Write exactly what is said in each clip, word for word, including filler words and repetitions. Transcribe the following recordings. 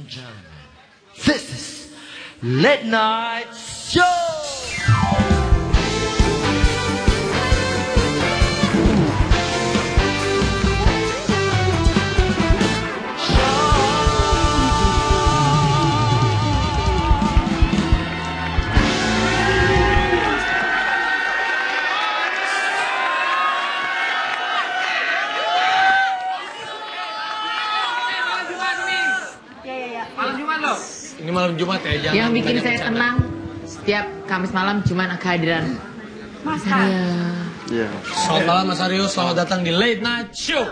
and gentlemen, this is Late Night Show! Ini malam Jumat ya, jangan yang bikin saya bercanda. tenang setiap Kamis malam cuman kehadiran Mas Aryo. Iya. Selamat malam Mas Aryo, selamat datang di Late Night Show.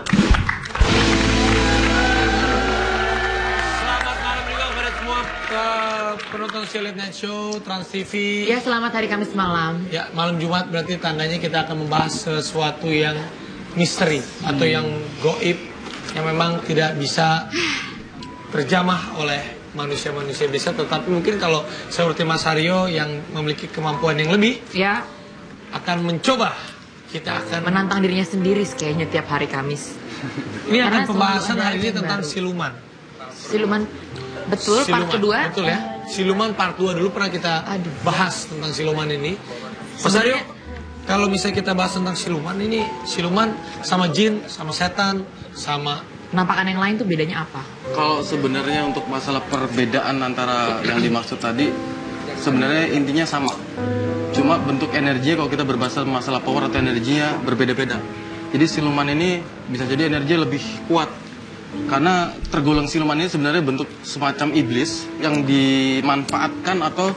Selamat malam juga kepada semua ke penonton si Late Night Show, Trans T V. Ya, selamat hari Kamis malam. Ya, malam Jumat berarti tandanya kita akan membahas sesuatu yang misteri atau yang goib yang memang tidak bisa terjamah oleh manusia-manusia biasa, tetapi mungkin kalau seperti Mas Aryo yang memiliki kemampuan yang lebih, Ya, akan mencoba, kita akan menantang dirinya sendiri kayaknya tiap hari Kamis. ini Karena akan pembahasan selalu ada hari ini yang tentang baru. siluman. Siluman, betul, part Siluman, kedua. betul ya. Siluman part dua dulu pernah kita Aduh. bahas tentang siluman ini. Mas Aryo, Sebenarnya- kalau misalnya kita bahas tentang siluman ini, siluman sama jin, sama setan, sama Penampakan yang lain tuh bedanya apa? Kalau sebenarnya untuk masalah perbedaan antara yang dimaksud tadi, sebenarnya intinya sama. Cuma bentuk energi kalau kita berbahas masalah power atau energinya berbeda-beda. Jadi siluman ini bisa jadi energi lebih kuat. Karena tergolong siluman ini sebenarnya bentuk semacam iblis yang dimanfaatkan atau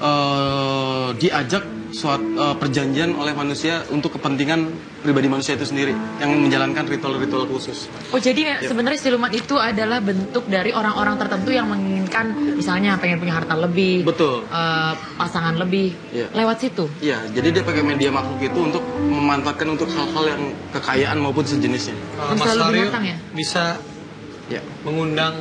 uh, diajak suatu uh, perjanjian oleh manusia untuk kepentingan pribadi manusia itu sendiri yang menjalankan ritual-ritual khusus. Oh, jadi sebenarnya siluman itu adalah bentuk dari orang-orang tertentu yang menginginkan misalnya pengen punya harta lebih, Betul. eh, pasangan lebih, Iya. lewat situ. Iya, jadi dia pakai media makhluk itu untuk memanfaatkan untuk hal-hal yang kekayaan maupun sejenisnya. uh, Yang Mas selalu Aryo binatang ya? bisa Ya. mengundang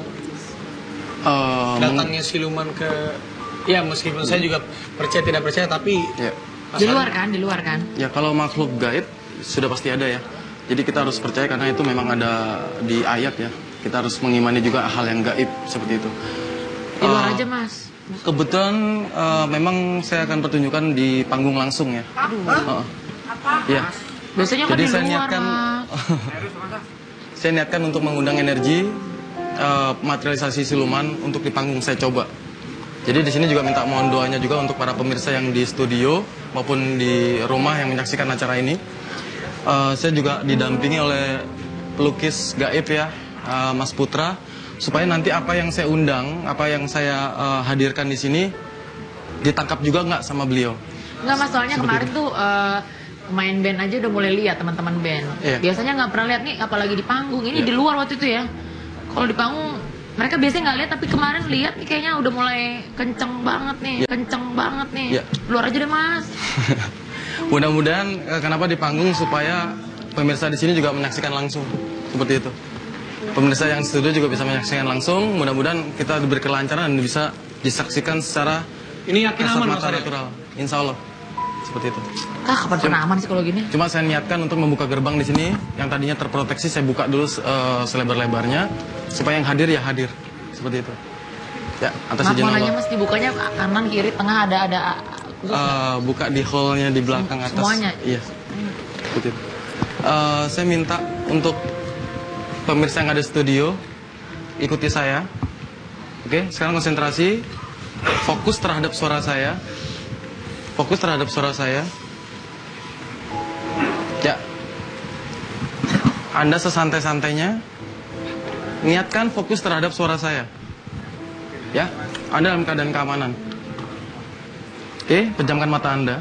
Uh, meng- datangnya siluman ke, ya meskipun saya juga percaya tidak percaya, tapi ya. Mas Di Aryo- luar kan, di luar kan. Ya kalau makhluk gaib sudah pasti ada ya. Jadi kita harus percaya karena itu memang ada di ayat ya. Kita harus mengimani juga hal yang gaib seperti itu. Di luar Uh, aja, Mas. Kebetulan uh, memang saya akan pertunjukkan di panggung langsung ya. Uh, ya. Biasanya kan Jadi di saya luar, niatkan Mas. saya niatkan untuk mengundang energi uh, materialisasi siluman untuk di panggung saya coba. Jadi di sini juga minta mohon doanya juga untuk para pemirsa yang di studio maupun di rumah yang menyaksikan acara ini. Uh, saya juga didampingi oleh pelukis gaib ya, uh, Mas Putra, supaya nanti apa yang saya undang, apa yang saya uh, hadirkan di sini ditangkap juga nggak sama beliau. Enggak, Mas, soalnya Seperti kemarin itu. tuh eh, pemain band aja udah mulai lihat teman-teman band. Iya. Biasanya nggak pernah lihat nih, apalagi di panggung. Ini Iya. di luar waktu itu ya. Kalau di panggung mereka biasanya nggak lihat, tapi kemarin lihat nih kayaknya udah mulai kenceng banget nih, Iya. kenceng banget nih. Iya. Luar aja deh, Mas. Mudah-mudahan eh, kenapa di panggung supaya pemirsa di sini juga menyaksikan langsung seperti itu. Pemirsa yang di studio juga bisa menyaksikan langsung. Mudah-mudahan kita diberi kelancaran dan bisa disaksikan secara ini yakin kasat aman Mas mata Aryo? natural. Insya Allah seperti itu. Ah, kapan pernah aman sih kalau gini? Cuma saya niatkan untuk membuka gerbang di sini yang tadinya terproteksi saya buka dulu eh, selebar-lebarnya supaya yang hadir ya hadir seperti itu. Ya atas Maaf, izin mau nanya, Allah. Mas, dibukanya kanan, kiri, tengah, ada ada Eh, buka di hallnya di belakang atas. Semuanya? Iya. Seperti itu. Eh, saya minta untuk pemirsa yang ada di studio ikuti saya. Oke, sekarang konsentrasi, fokus terhadap suara saya. Fokus terhadap suara saya. Ya. Anda sesantai-santainya niatkan fokus terhadap suara saya. Ya, Anda dalam keadaan keamanan. Oke, pejamkan mata Anda.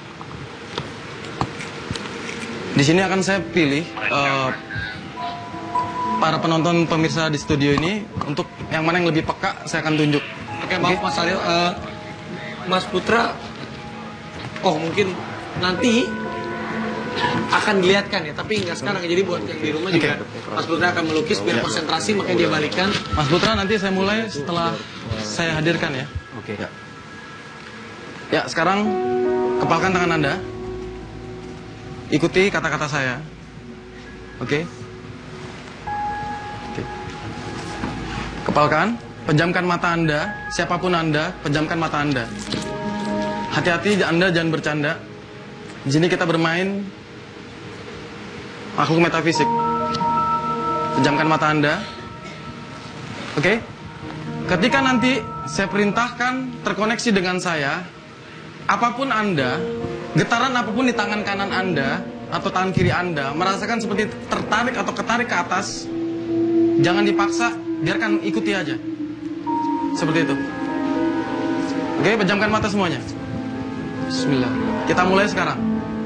Di sini akan saya pilih eh, para penonton pemirsa di studio ini untuk yang mana yang lebih peka saya akan tunjuk. Oke, maaf Mas Aryo, eh, Mas Putra, oh mungkin nanti akan dilihatkan ya, tapi nggak sekarang. Jadi buat yang di rumah juga, Mas Putra akan melukis biar Ya. konsentrasi, makanya dia balikan. Mas Putra, nanti saya mulai setelah saya hadirkan ya. Oke. Ya. Ya, sekarang kepalkan tangan Anda. Ikuti kata-kata saya. Oke. Oke. Kepalkan. Pejamkan mata Anda, siapapun Anda, pejamkan mata Anda. Hati-hati Anda jangan bercanda. Di sini kita bermain makhluk metafisik. Pejamkan mata Anda. Oke? Ketika nanti saya perintahkan terkoneksi dengan saya, apapun Anda, getaran apapun di tangan kanan Anda atau tangan kiri Anda, merasakan seperti tertarik atau ketarik ke atas, jangan dipaksa, biarkan ikuti aja. Seperti itu. Oke, pejamkan mata semuanya. Bismillah. Kita mulai sekarang.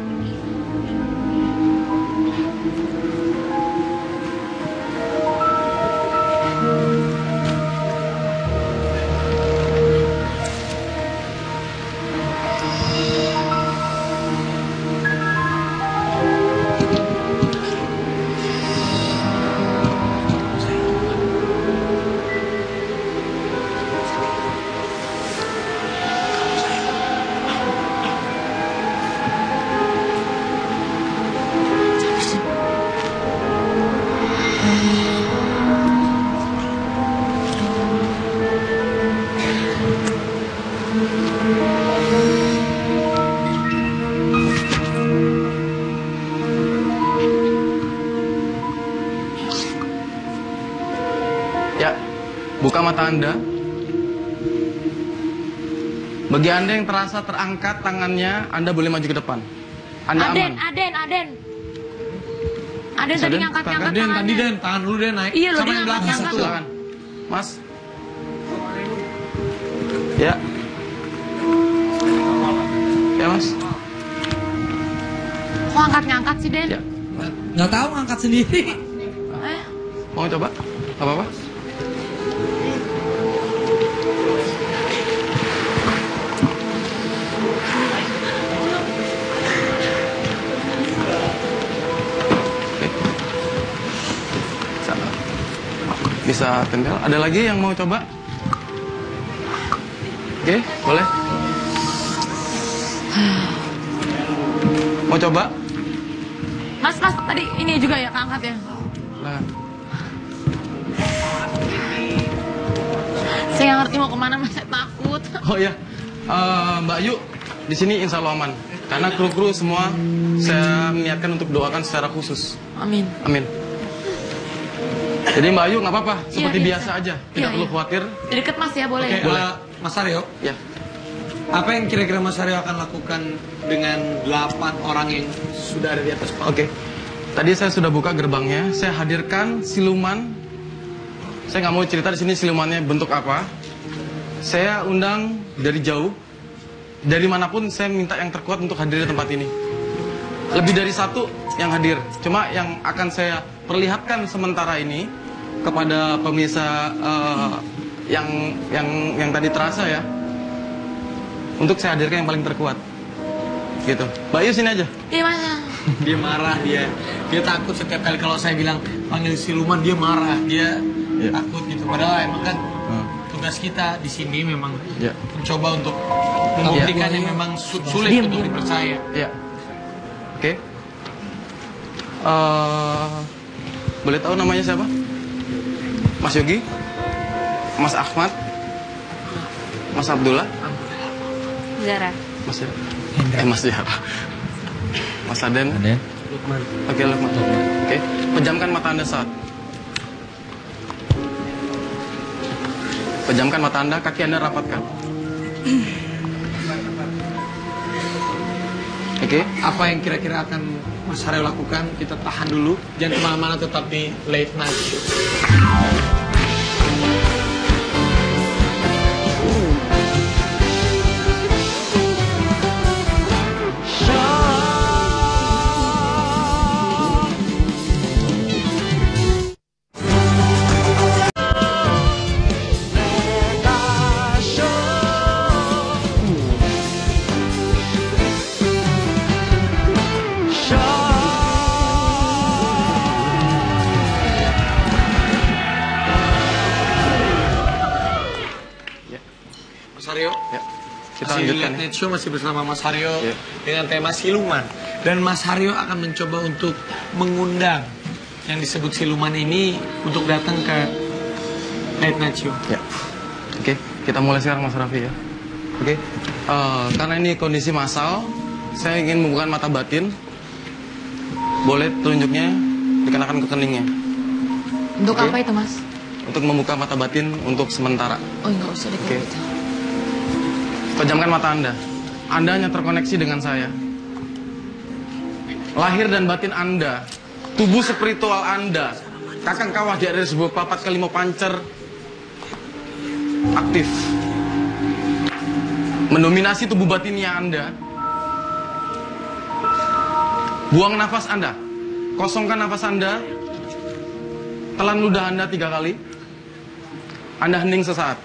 Buka mata Anda. Bagi Anda yang terasa terangkat tangannya, Anda boleh maju ke depan. Anda Aden, aman. Aden, Aden. Aden tadi Aden, ngangkat-ngangkat Den, tangannya. tadi Den, tangan dulu Den naik. Iya, lo Sama dia yang belakang ngangkat-ngangkat. satu. Silakan. Mas. Ya. Ya, Mas. Kok angkat-ngangkat sih, Den? Ya. Nggak tahu ngangkat sendiri. Eh, Mau coba? Gak apa-apa? Bisa tempel. Ada lagi yang mau coba? Oke, boleh. Mau coba? Mas, mas, tadi ini juga ya keangkat ya? Nah. Saya nggak ngerti mau kemana, mas, saya takut. Oh ya, Eh, Mbak Yu, di sini insya Allah aman. Karena kru-kru semua saya niatkan untuk doakan secara khusus. Amin. Amin. Jadi Mbak Ayu nggak apa-apa, seperti Iya, biasa biasa. aja, Iya, tidak perlu iya. khawatir. Deket mas ya, boleh? Oke, Boleh. eh, Mas Aryo, Ya, apa yang kira-kira Mas Aryo akan lakukan dengan delapan orang yang sudah ada di atas panggung? oke. Tadi saya sudah buka gerbangnya, saya hadirkan siluman. Saya nggak mau cerita di sini silumannya bentuk apa. Saya undang dari jauh, dari manapun saya minta yang terkuat untuk hadir di tempat ini. Lebih dari satu yang hadir, cuma yang akan saya perlihatkan sementara ini kepada pemirsa eh, yang yang yang tadi terasa ya, untuk saya hadirkan yang paling terkuat, gitu. Mbak Yu sini aja. Iya, mas. Dia marah, dia dia takut setiap kali kalau saya bilang panggil siluman, dia marah, dia Iya. takut gitu. Padahal emang kan Hmm. tugas kita di sini memang Ya. mencoba untuk membuktikan yang memang su- sulit Diam, untuk diam. dipercaya. Ya, oke. Eh, boleh tahu namanya siapa? Mas Yogi, Mas Ahmad, Mas Abdullah, Zara. Mas ya, eh Mas ya, Mas Aden. Aden. Oke, Lukman. Oke, pejamkan mata Anda saat. Pejamkan mata Anda, kaki Anda rapatkan. Oke. Apa yang kira-kira akan Mas Aryo lakukan? Kita tahan dulu, jangan kemana-mana, tetap di Late Night Show. Mas Aryo, Ya. Kita masih di lanjutkan. Late Ya. Night Show masih bersama Mas Aryo Ya. dengan tema siluman. Dan Mas Aryo akan mencoba untuk mengundang yang disebut siluman ini untuk datang ke Night night show. Ya. Oke, kita mulai sekarang Mas Raffi ya. Oke. Eh, karena ini kondisi massal, saya ingin membuka mata batin. Boleh tunjuknya dikenakan ke keningnya. Untuk Oke. apa itu, Mas? Untuk membuka mata batin untuk sementara. Oh, enggak usah deh kalau Oke. gitu. Pejamkan mata Anda. Anda hanya terkoneksi dengan saya. Lahir dan batin Anda, tubuh spiritual Anda, kakang kawah di area sebuah papat kelima pancer aktif. Mendominasi tubuh batinnya Anda. Buang nafas Anda. Kosongkan nafas Anda. Telan ludah Anda tiga kali. Anda hening sesaat.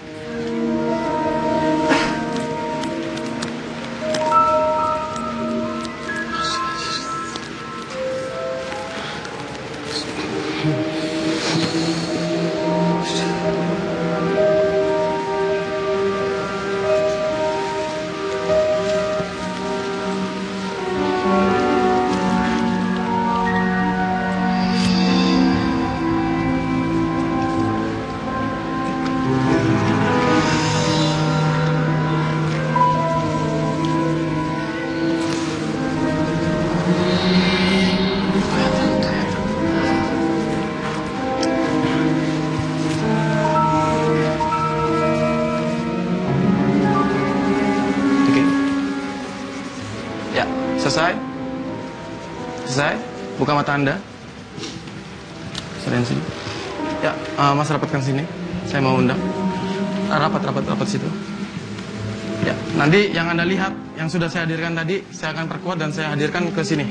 Selesai? Selesai? Buka mata Anda. Serain sini. Ya, uh, Mas rapatkan sini. Saya mau undang. Uh, rapat, rapat, rapat situ. Ya, nanti yang Anda lihat, yang sudah saya hadirkan tadi, saya akan perkuat dan saya hadirkan ke sini.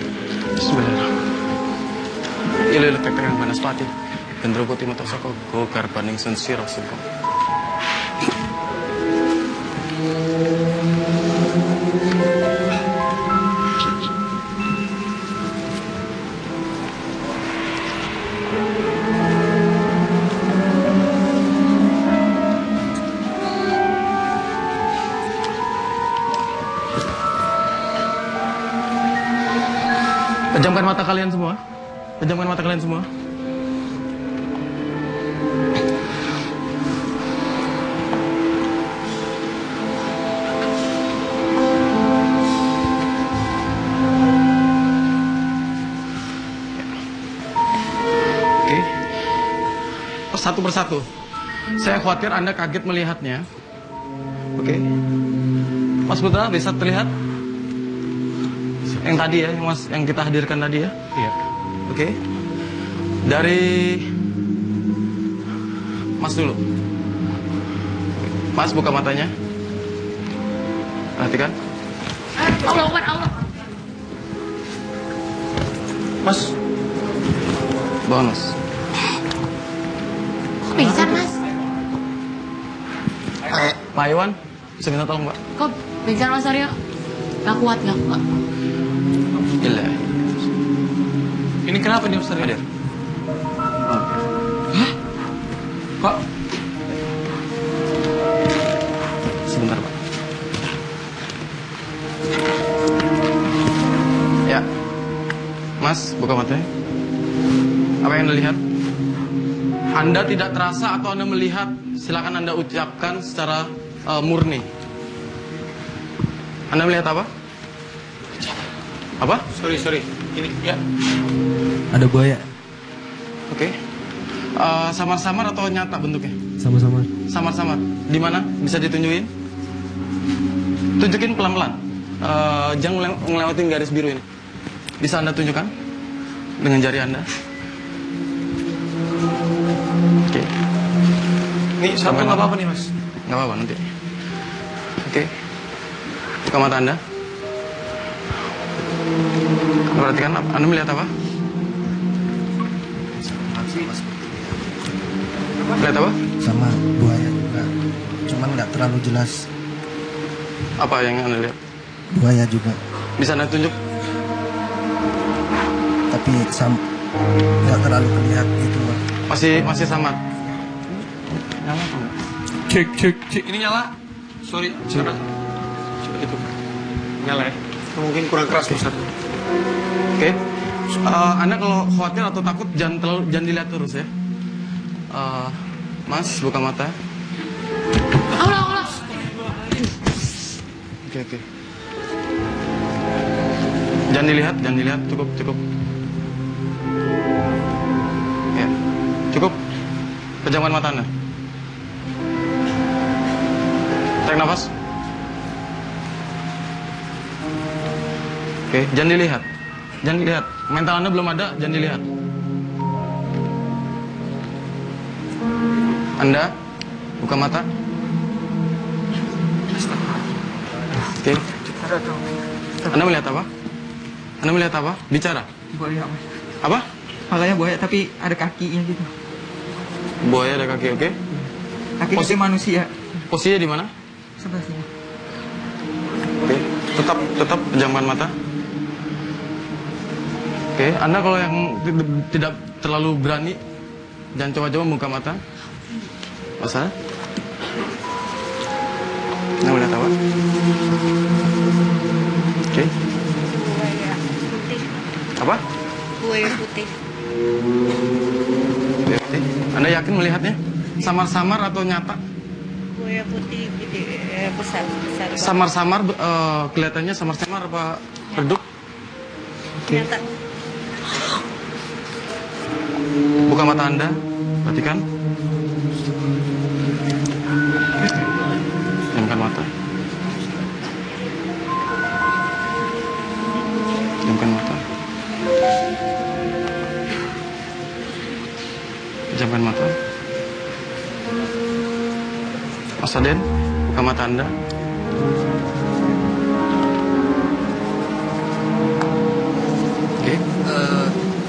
Bismillahirrahmanirrahim. Ilu ilu tek tekan banaspati. Gendro putih mata soko go garbaning sun sira sungkem. Pejamkan mata kalian semua. Pejamkan mata kalian semua. Oke. Satu persatu. Saya khawatir Anda kaget melihatnya. Oke. Mas Putra bisa terlihat? Yang tadi ya, yang, mas, yang kita hadirkan tadi ya. Iya. Oke. Dari Mas dulu. Mas buka matanya. Perhatikan. Allah Akbar, Allah. Mas, Bangun Mas. Kok pingsan, Mas? Pak Iwan, bisa minta tolong Mbak? Kok pingsan, Mas Aryo? Gak kuat, gak kuat. Gila. ini kenapa nih Ustaz? Hadir. Hah? Kok? Sebentar Pak. Ya. Mas, buka matanya. Apa yang Anda lihat? Anda tidak terasa atau Anda melihat, silakan Anda ucapkan secara uh, murni. Anda melihat apa? Apa? Sorry, sorry. Ini, ya. Ada buaya. Oke. Uh, samar-samar atau nyata bentuknya? Sama-sama. Samar-samar. Di mana? Bisa ditunjukin? Tunjukin pelan-pelan. Uh, jangan ngele- ngelewatin garis biru ini. Bisa Anda tunjukkan? Dengan jari Anda. Oke. Ini satu nggak apa-apa nih Mas. Nggak apa-apa nanti. Oke. Buka mata Anda. Perhatikan, Anda melihat apa? Lihat apa? Sama buaya juga, cuman nggak terlalu jelas. Apa yang Anda lihat? Buaya juga, Bisa Anda tunjuk? tapi sam nggak terlalu kelihatan gitu Pak. Masih masih samar. Nyala apa enggak? Cek, cek, cek. Ini nyala. Sorry, karena coba itu. Nyala ya. Mungkin kurang keras Ustaz. Oke. Uh, anda kalau khawatir atau takut jangan terlalu jangan dilihat terus ya. Uh, Mas, buka mata. Allah, Allah. Oke, oke. Jangan dilihat, jangan dilihat. Cukup, cukup. Ya, cukup. Pejamkan mata Anda. Tarik nafas. Oke, jangan dilihat. Jangan dilihat. Mental Anda belum ada, jangan dilihat. Anda buka mata. Oke. Anda melihat apa? Anda melihat apa? Bicara. Buaya, Mas. Apa? Makanya buaya tapi ada kakinya gitu. Buaya ada kaki, oke. Kaki Posi- kaki manusia. Posisinya di mana? Sebelah sini. Oke. Tetap tetap pejamkan mata. Oke, Anda kalau yang t- tidak terlalu berani, jangan coba-coba buka mata. Masa? Anda melihat apa? Oke. Buaya putih. Apa? Buaya putih. Oke, oke. Anda yakin melihatnya? Samar-samar atau nyata? Buaya putih gede, eh, besar besar. banget. Samar-samar eh, kelihatannya samar-samar apa redup? Oke. Nyata. Buka mata Anda, perhatikan. Pejamkan mata. Pejamkan mata. Pejamkan mata. Mas Aden, buka mata Anda. Oke. Eh,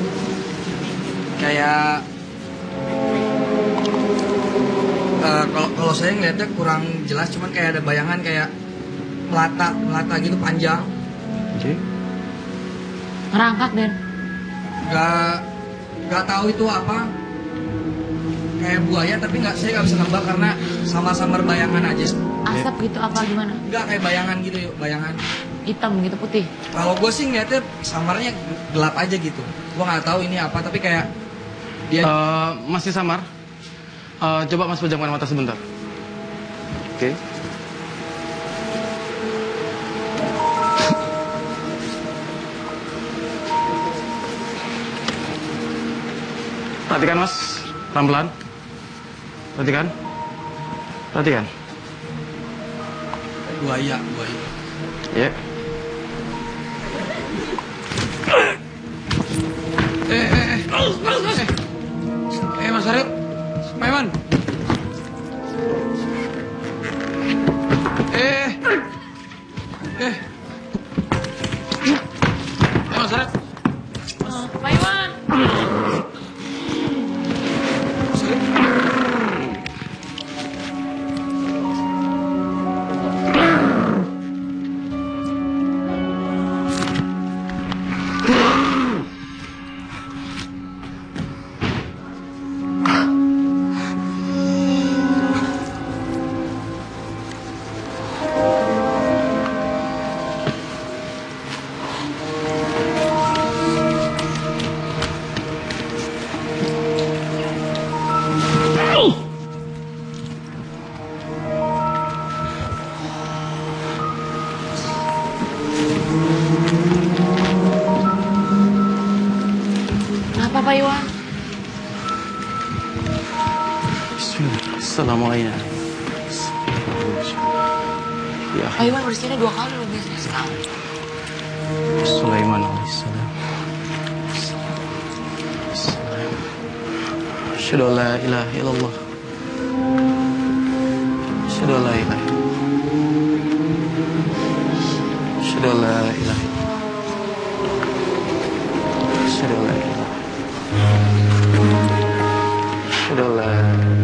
kayak eh, kalau kalau saya ngeliatnya kurang jelas, cuman kayak ada bayangan kayak melata melata gitu panjang. Oke. Ngerangkak, Den. Gak gak tahu itu apa. Kayak buaya tapi nggak saya nggak bisa nebak karena sama-sama bayangan aja. Asap gitu apa gimana? Nggak kayak bayangan gitu yuk, bayangan. Hitam gitu, putih. Kalau gue sih ngeliatnya samarnya gelap aja gitu. Gue nggak tahu ini apa tapi kayak dia Eh, masih samar. Eh, coba Mas pejamkan mata sebentar. Oke. Perhatikan Mas, pelan-pelan. Perhatikan. Perhatikan. buaya buaya. Ya. Eh, eh, eh. Eh, eh Mas Arif. Paiman. Eh. Eh. Eh, Mas Arif. Pak Iwan. Mas Arif. Kenapa Pak Iwan? Bismillah. Assalamualaikum. Ya, Pak Iwan bersihnya dua kali loh biasanya sekali. Sulaiman alaihissalam. Asyhadu an la ilaha illallah. Asyhadu an la ilaha illallah. Asyhadu an la ilaha illallah. Asyhadu an la ilaha illallah. Asyhadu an la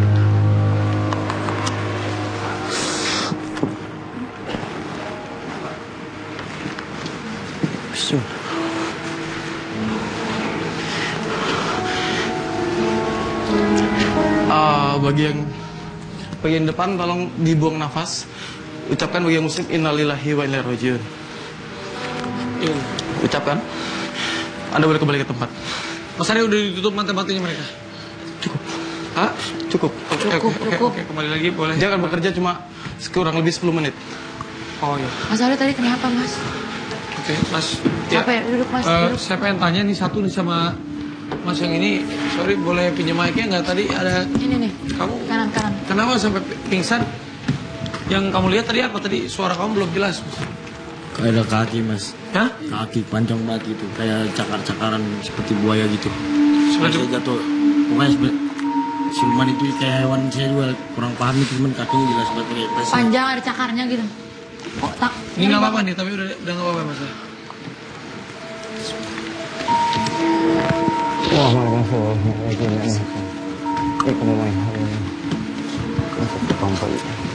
Bismillah. Ah, bagi yang bagian depan tolong dibuang nafas. Ucapkan bagi yang muslim innalillahi wa inna ilaihi rajiun. Iya. Ucapkan. Anda boleh kembali ke tempat. Mas Arif udah ditutup mata-matanya mereka. Cukup. Hah? Cukup. Oke, Cukup, oke, oke, cukup. oke, kembali lagi boleh. Dia akan bekerja cuma kurang lebih sepuluh menit. Oh iya. Mas Aryo tadi kenapa mas? Oke, Mas. Capek, duduk, Mas, Eh, duduk. saya pengen tanya nih satu nih sama Mas yang ini. Sorry, boleh pinjam mic-nya nggak? Tadi ada Ini nih, kamu. kanan kanan. Kenapa sampai pingsan? Yang kamu lihat tadi apa? Tadi suara kamu belum jelas, Mas. Kayak ada kaki mas, Hah? kaki panjang banget gitu, kayak cakar-cakaran seperti buaya gitu. Seperti- Saya jatuh, pokoknya seperti siluman itu kayak hewan, saya juga kurang paham itu, cuman kakinya jelas banget kayak pes. Panjang ada cakarnya gitu. Kok tak? Ini nggak apa-apa nih, tapi udah udah nggak apa-apa, Mas. Wah, makasih. Lagi nih. Eh, kamu main. Masuk ke kompor.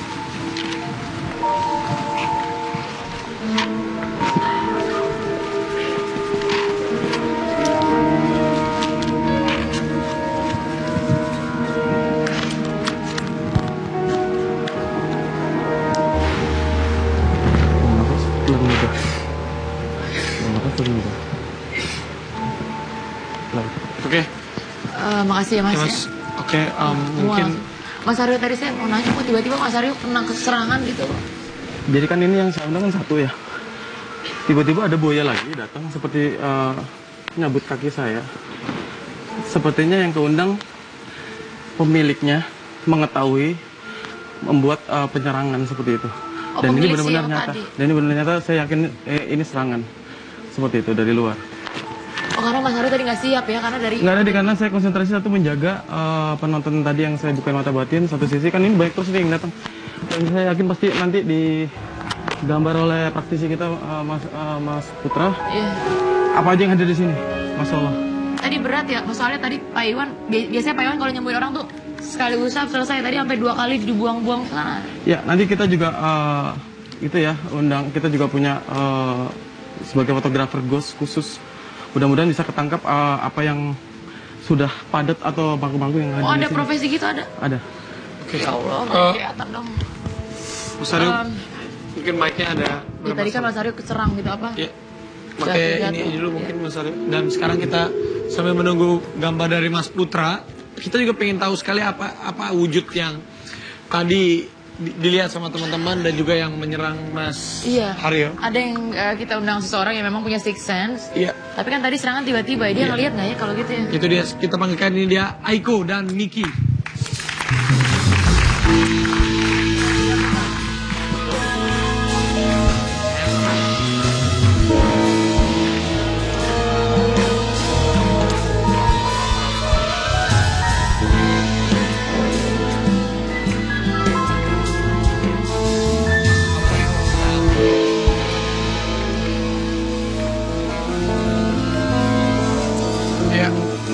Oke, Eh, makasih ya mas. Oke, Mas. Ya. Oke, em, mungkin Mas Aryo tadi saya mau nanya kok tiba-tiba Mas Aryo kena keserangan gitu. Jadi kan ini yang saya undang kan satu ya. Tiba-tiba ada buaya lagi datang seperti eh, nyabut kaki saya. Sepertinya yang keundang pemiliknya mengetahui membuat eh, penyerangan seperti itu. Oh, Dan ini pemilik benar-benar siang nyata. tadi. Dan ini benar-benar nyata. Saya yakin eh, ini serangan seperti itu dari luar. Oh karena Mas Aryo tadi nggak siap ya karena dari. Nggak ada di karena saya konsentrasi satu menjaga eh, penonton tadi yang saya bukain mata batin. Satu sisi kan ini banyak terus nih yang datang. Dan saya yakin pasti nanti digambar oleh praktisi kita eh, Mas eh, Mas Putra. Iya. Apa aja yang ada di sini, Masya Allah. Tadi berat ya, soalnya tadi Pak Iwan, bi- biasanya Pak Iwan kalau nyembuhin orang tuh sekali usap selesai, tadi sampai dua kali dibuang-buang ke sana. Ya nanti kita juga eh, itu ya undang kita juga punya eh, sebagai fotografer ghost khusus. Mudah-mudahan bisa ketangkap eh, apa yang sudah padat atau bangku-bangku yang Oh ada di ada sini. profesi gitu ada? Ada. oke. Ya Allah, Eh, kelihatan dong. Mas Aryo, Um, mungkin mic-nya ada. Ya, tadi kan Mas Aryo keserang gitu apa? Ya, pakai Jatuh-jatuh. ini aja dulu mungkin Mas Aryo. Dan sekarang kita sambil menunggu gambar dari Mas Putra, kita juga pengen tahu sekali apa apa wujud yang tadi di- dilihat sama teman-teman dan juga yang menyerang Mas Iya. Aryo. Ada yang eh, kita undang seseorang yang memang punya six sense. Iya, Tapi kan tadi serangan tiba-tiba, dia Iya. ngelihat nggak ya kalau gitu ya? itu dia. Kita panggilkan ini dia Aiko dan Miki. Ya.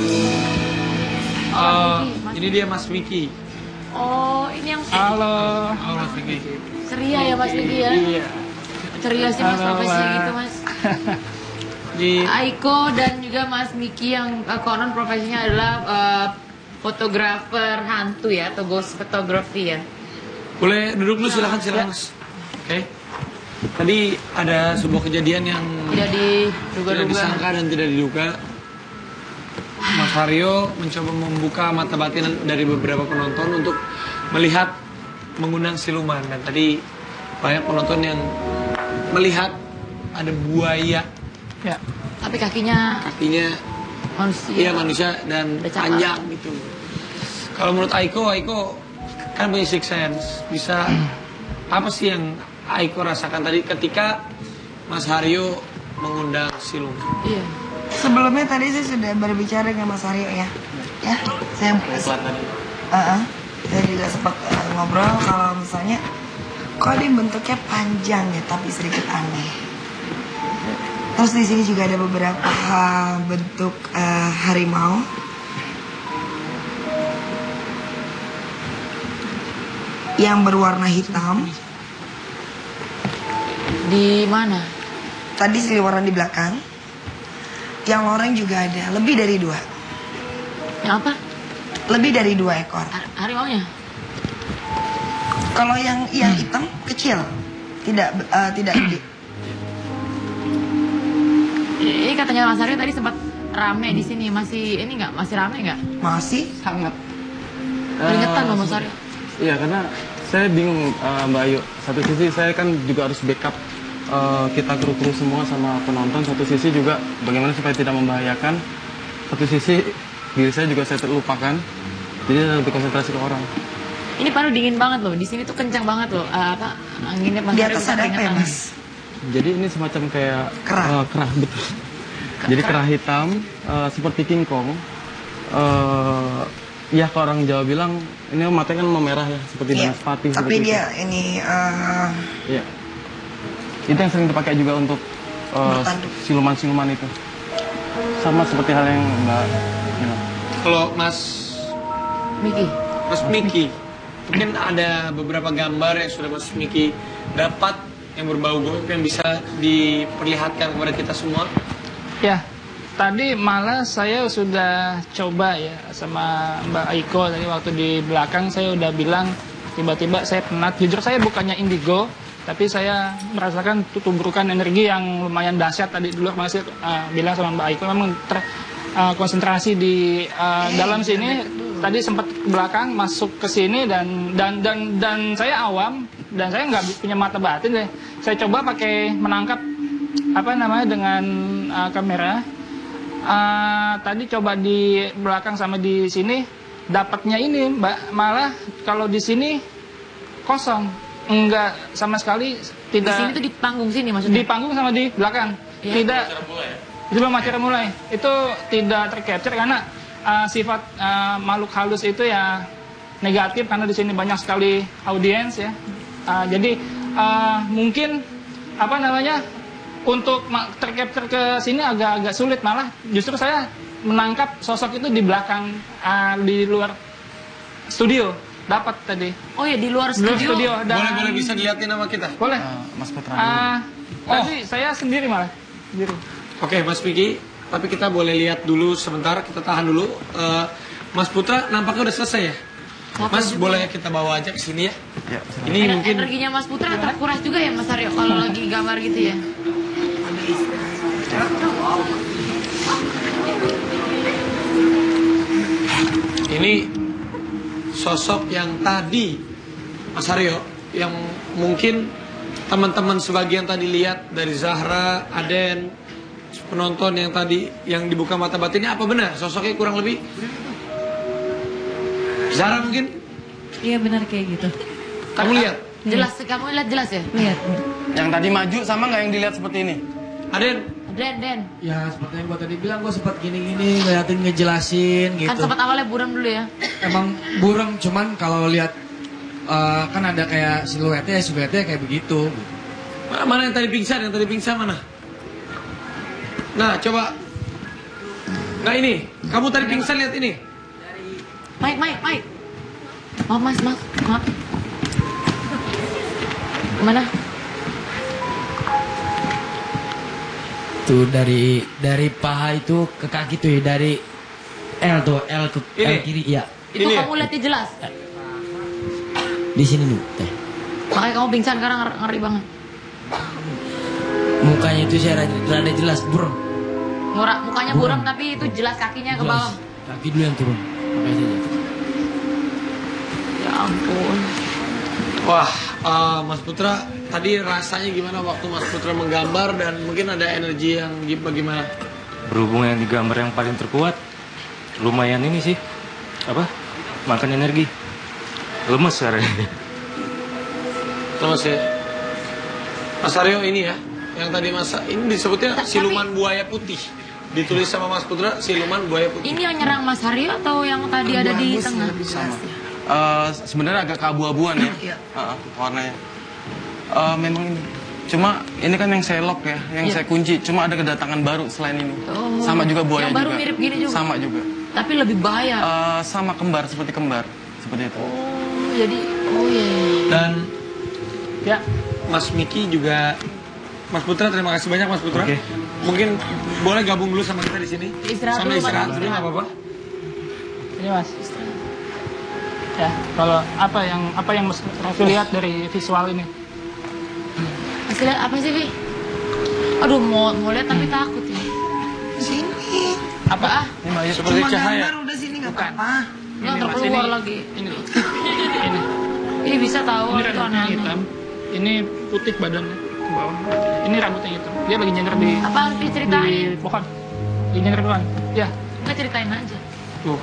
Eh, ini dia Mas Miki. Oh, ini yang Halo. Halo Mas Miki. ceria ya Mas Niki ya? Iya. Ceria sih Mas Halo, profesi Mas. gitu Mas. Di Aiko dan juga Mas Miki yang eh, konon profesinya adalah eh, fotografer hantu ya atau ghost photography ya. boleh duduk dulu silakan silakan Mas. Oke. Tadi ada sebuah kejadian yang Tidak tidak diduga-duga. disangka dan tidak diduga. Mas Aryo mencoba membuka mata batin dari beberapa penonton untuk melihat mengundang siluman dan tadi banyak penonton yang melihat ada buaya Ya. Tapi kakinya kakinya manusia. iya manusia dan Ada cakar. panjang gitu. Kalau menurut Aiko, Aiko kan punya six sense. Bisa apa sih yang Aiko rasakan tadi ketika Mas Haryo mengundang siluman? Iya. Sebelumnya tadi saya sudah berbicara dengan Mas Aryo ya. Ya, saya uh saya juga sempat uh, ngobrol kalau misalnya kok dia bentuknya panjang ya tapi sedikit aneh. Terus di sini juga ada beberapa uh, bentuk uh, harimau. Yang berwarna hitam. Di mana? Tadi seliweran di belakang. Yang loreng juga ada, lebih dari dua. Yang apa? Lebih dari dua ekor. Har- harimaunya? Kalau yang yang hitam kecil, tidak eh, tidak gede. Ini katanya Mas Aryo tadi sempat rame di sini. Masih ini nggak? Masih rame nggak? Masih sangat. Keringetan loh Mas Aryo. Iya, karena saya bingung uh, Mbak Ayu. Satu sisi saya kan juga harus backup uh, kita kru-kru semua sama penonton. Satu sisi juga bagaimana supaya tidak membahayakan. Satu sisi diri saya juga saya terlupakan. Jadi saya lebih konsentrasi ke orang. Ini padahal dingin banget loh. Di sini tuh kencang banget loh. Uh, apa anginnya Mas Di Aryo atas udah ada apa ya keringetan. Mas? Jadi ini semacam kayak Kerah. uh, kerah betul. Jadi kerah hitam uh, seperti King Kong. Uh, ya kalau orang Jawa bilang ini matanya kan memerah ya seperti Iya. banaspati. Tapi seperti dia itu. ini uh, Iya. Itu yang sering dipakai juga untuk uh, Bertanduk. siluman-siluman itu. Sama seperti hal yang Mbak bilang. Kalau Mas Miki. Mas Miki, mungkin ada beberapa gambar yang sudah Mas Miki dapat yang berbau goib yang bisa diperlihatkan kepada kita semua. Ya, tadi malah saya sudah coba ya sama Mbak Aiko tadi waktu di belakang saya udah bilang tiba-tiba saya penat. Jujur saya bukannya indigo, tapi saya merasakan tumbukan energi yang lumayan dahsyat tadi dulu masih uh, bilang sama Mbak Aiko memang ter, uh, konsentrasi di uh, dalam sini. Tadi sempat ke belakang masuk ke sini dan dan dan dan saya awam dan saya nggak punya mata batin deh. Saya coba pakai menangkap apa namanya dengan uh, kamera. Uh, tadi coba di belakang sama di sini dapatnya ini Mbak, malah kalau di sini kosong, enggak sama sekali Di tidak. sini tuh di panggung sini maksudnya. Di panggung sama di belakang. Iya. Tidak. Sebelum acara mulai itu tidak tercapture karena uh, sifat uh, makhluk halus itu ya negatif karena di sini banyak sekali audiens ya. Uh, jadi uh, mungkin apa namanya untuk ma- tercapture ke sini agak-agak sulit, malah justru saya menangkap sosok itu di belakang uh, di luar studio dapat tadi. Oh ya di luar Di luar studio. studio dan Boleh boleh bisa dilihatin nama kita. boleh. Uh, Mas Putra. Uh, Oh. Tadi saya sendiri malah sendiri. Oke Mas Miki, tapi kita boleh lihat dulu sebentar, kita tahan dulu. Eh, Mas Putra nampaknya udah selesai ya. Mas boleh kita bawa aja ke sini ya. Ya, Ini Ener- mungkin energinya Mas Putra terkuras juga ya Mas Aryo kalau lagi gambar gitu ya. ini sosok yang tadi Mas Aryo yang mungkin teman-teman sebagian tadi lihat dari Zahra, Aden, penonton yang tadi yang dibuka mata batinnya, apa benar sosoknya kurang lebih? Zahra mungkin? Iya benar kayak gitu. Kamu lihat? Jelas, kamu lihat jelas ya? Lihat. Yang tadi maju sama nggak yang dilihat seperti ini? Aden? Den, Den. Ya seperti yang gue tadi bilang, gue sempat gini-gini ngeliatin ngejelasin gitu. Kan sempat awalnya buram dulu ya. Emang buram, cuman kalau lihat eh, kan ada kayak siluetnya, siluetnya kayak begitu. Mana, mana yang tadi pingsan? Yang tadi pingsan mana? Nah coba. Nah ini, kamu tadi pingsan lihat ini. Mike, Mike, Mike. Maaf Mas, maaf, maaf. Mana? Tuh dari dari paha itu ke kaki tuh ya, dari L tuh L ke Ini? L kiri ya. Itu Ini ya? kamu lihatnya jelas. Di sini nih teh. Makanya kamu pingsan karena ngeri, ngeri banget. Mukanya itu saya rada, rada jelas buram. Murah, mukanya buram tapi itu jelas kakinya ke bawah. Jelas. Kaki dulu yang turun. Makanya saya jatuh. Ya ampun. Wah, eh, Mas Putra, tadi rasanya gimana waktu Mas Putra menggambar dan mungkin ada energi yang gi- bagaimana? Berhubung yang digambar yang paling terkuat, lumayan ini sih, apa, makan energi. Lemes sekarang. Terus ya, Mas Aryo ini ya, yang tadi Mas, ini disebutnya Tapi- siluman buaya putih. Ditulis sama Mas Putra, siluman buaya putih. Ini yang nyerang Mas Haryo atau yang tadi ada di tengah? Sama. Uh, sebenarnya agak keabu-abuan ya, uh, warnanya. Uh, memang ini. Cuma ini kan yang saya lock ya, yang Iya. saya kunci. Cuma ada kedatangan baru selain ini. Oh. Sama juga buaya Yang baru juga. mirip gini juga? Sama juga. Tapi lebih bahaya. Uh, sama kembar, seperti kembar, seperti itu. Oh, jadi, oh iya. Dan Ya, Mas Miki juga, Mas Putra, terima kasih banyak Mas Putra. Oke. Mungkin boleh gabung dulu sama kita di sini. Istirahat Sambil dulu, istirahat Mas. dulu, nggak apa-apa. ini Mas. Ya, kalau apa yang apa yang Mas Raffi lihat dari visual ini? Masih lihat apa sih, Vi? Aduh, mau mau lihat tapi takut ya. Sini. Apa? Ah, Ini Mbak Ayu. Seperti Cuma cahaya. gambar udah sini nggak apa-apa. Nggak Mas, terkeluar ini- lagi. Ini loh. Ini. Ini bisa tahu Ini itu rambutnya aneh-aneh. hitam. Ini putih badannya ke bawah. Ini rambutnya hitam. Dia lagi nyender di Apa harus diceritain? di pohon. Lagi nyender di pohon. Ya. Nggak ceritain aja. Tuh.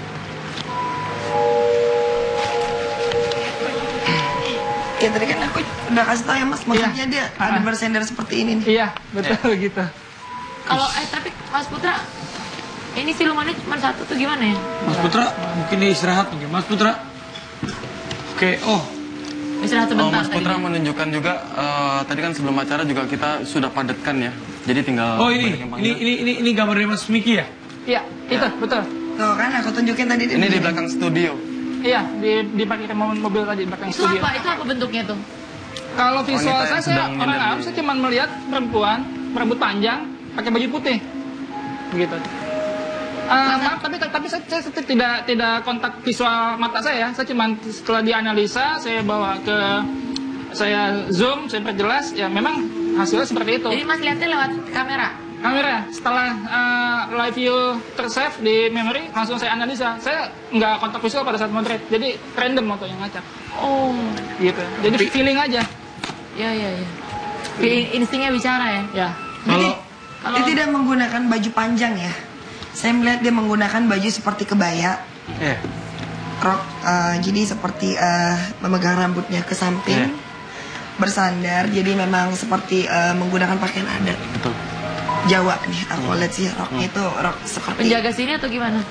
Ya tadi kan aku udah kasih tau ya mas, maksudnya dia ada Ah. bersender seperti ini nih. Iya, betul gitu. Kalau eh tapi Mas Putra, ini silumannya cuma satu tuh gimana ya? Mas Putra, mungkin dia istirahat mungkin. Mas Putra. Oke, oh. Istirahat Oh, sebentar Mas tadi. Putra menunjukkan juga eh, tadi kan sebelum acara juga kita sudah padatkan ya. Jadi tinggal Oh ini, banyak yang ini, panggil. ini, ini, ini gambar dari Mas Miki ya? Iya, itu betul. Tuh kan aku tunjukin tadi. Ini di belakang studio. Iya, di di parkiran mobil tadi di belakang Itu studio. apa? Itu apa bentuknya tuh? Kalau visual Wanita yang saya, saya sedang orang nyender awam, di- saya cuma melihat perempuan rambut panjang pakai baju putih, begitu. Ah, maaf, tapi tapi saya, saya tidak tidak kontak visual mata saya. Saya cuma setelah dianalisa, saya bawa ke saya zoom, saya perjelas, ya memang hasilnya seperti itu. Jadi Mas lihatnya lewat kamera. Kamera, setelah uh, live view tersave di memori, langsung saya analisa. Saya nggak kontak visual pada saat motret, jadi random foto yang ngacak. Oh, Gitu. Jadi feeling aja. ya ya ya. Feeling- Instingnya bicara ya. Ya. Jadi Kalau- dia tidak menggunakan baju panjang ya. Saya melihat dia menggunakan baju seperti kebaya, Iya. rok, eh, jadi seperti eh, memegang rambutnya ke samping, Iya. bersandar. Jadi memang seperti eh, menggunakan pakaian adat Betul. Jawa nih. Aku lihat sih roknya itu rok seperti. Penjaga sini atau gimana?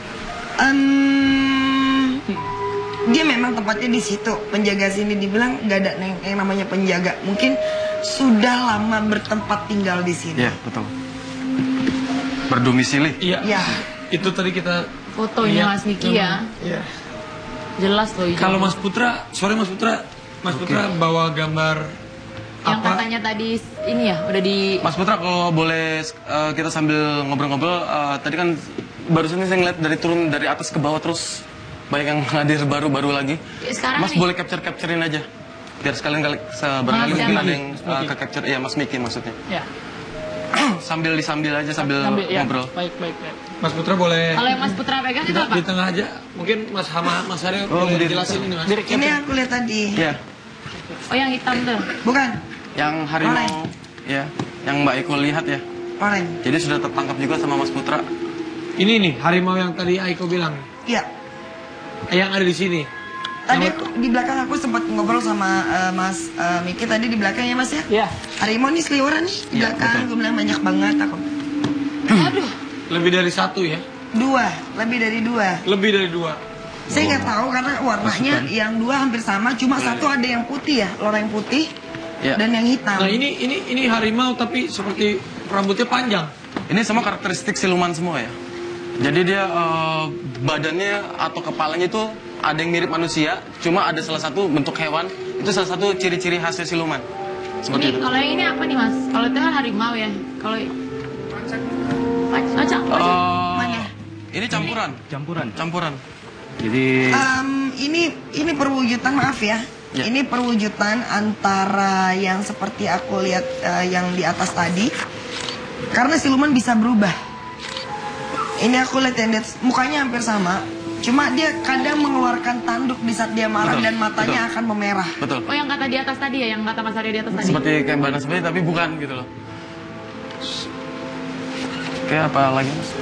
Em, dia memang tempatnya di situ. Penjaga sini dibilang gak ada yang, yang namanya penjaga. Mungkin sudah lama bertempat tinggal di sini. Iya, betul. Berdomisili. Iya. Ya. Itu tadi kita Fotonya lihat Mas Miki ya. memang. Iya. Jelas loh. Kalau Mas Putra, sorry Mas Putra, Mas Putra bawa gambar yang apa? katanya tadi ini ya udah di Mas Putra, kalau boleh eh, kita sambil ngobrol-ngobrol, eh, tadi kan barusan ini saya ngeliat dari turun dari atas ke bawah terus banyak yang hadir baru-baru lagi. Ya, sekarang Mas nih. boleh capture-capturein aja, biar sekalian kali sebarangkali Mas mungkin siapa? ada yang eh, ke capture, ya Mas Miki maksudnya. Ya. sambil disambil aja sambil Sambil, ya. ngobrol. Baik, baik, baik. Mas Putra boleh Kalau yang Mas Putra pegang itu kita apa? di tengah aja. Mungkin Mas Hama, Mas Aryo Oh, boleh berdiri. jelasin ini Mas. Ini yang aku lihat tadi. Iya, Oh yang hitam tuh. Bukan, yang harimau, ya, yang Mbak Iko lihat ya. orange. Jadi sudah tertangkap juga sama Mas Putra. Ini nih harimau yang tadi Aiko bilang, Iya. yang ada di sini. Tadi aku, di belakang aku sempat ngobrol sama eh, Mas eh, Miki tadi di belakang ya Mas ya. Iya. Harimau nih seliweran nih di Iya, belakang. Gue bilang banyak banget aku. Aduh. Lebih dari satu ya? Dua, lebih dari dua. Lebih dari dua. Saya nggak tahu karena warnanya yang dua hampir sama, cuma satu ada yang putih ya, loreng putih Ya. dan yang hitam. Nah ini ini ini harimau tapi seperti rambutnya panjang. Ini semua karakteristik siluman semua ya. Jadi dia eh, badannya atau kepalanya itu ada yang mirip manusia, cuma ada salah satu bentuk hewan. Itu salah satu ciri-ciri khasnya siluman. Seperti Ini itu. kalau yang ini apa nih Mas? Kalau itu kan harimau ya. Kalau Macam, macam. Eh, ini campuran. Campuran. Campuran. Jadi Em, ini ini perwujudan maaf ya. Ya. Ini perwujudan antara yang seperti aku lihat eh, yang di atas tadi. Karena siluman bisa berubah. Ini aku lihat yang di- mukanya hampir sama. Cuma dia kadang mengeluarkan tanduk di saat dia marah Betul, dan matanya betul. akan memerah. Betul. Oh yang kata di atas tadi ya, yang kata Mas Aryo di atas tadi. Seperti kayak Mbak Nasbi tapi bukan gitu loh. Kayak apa lagi Mas?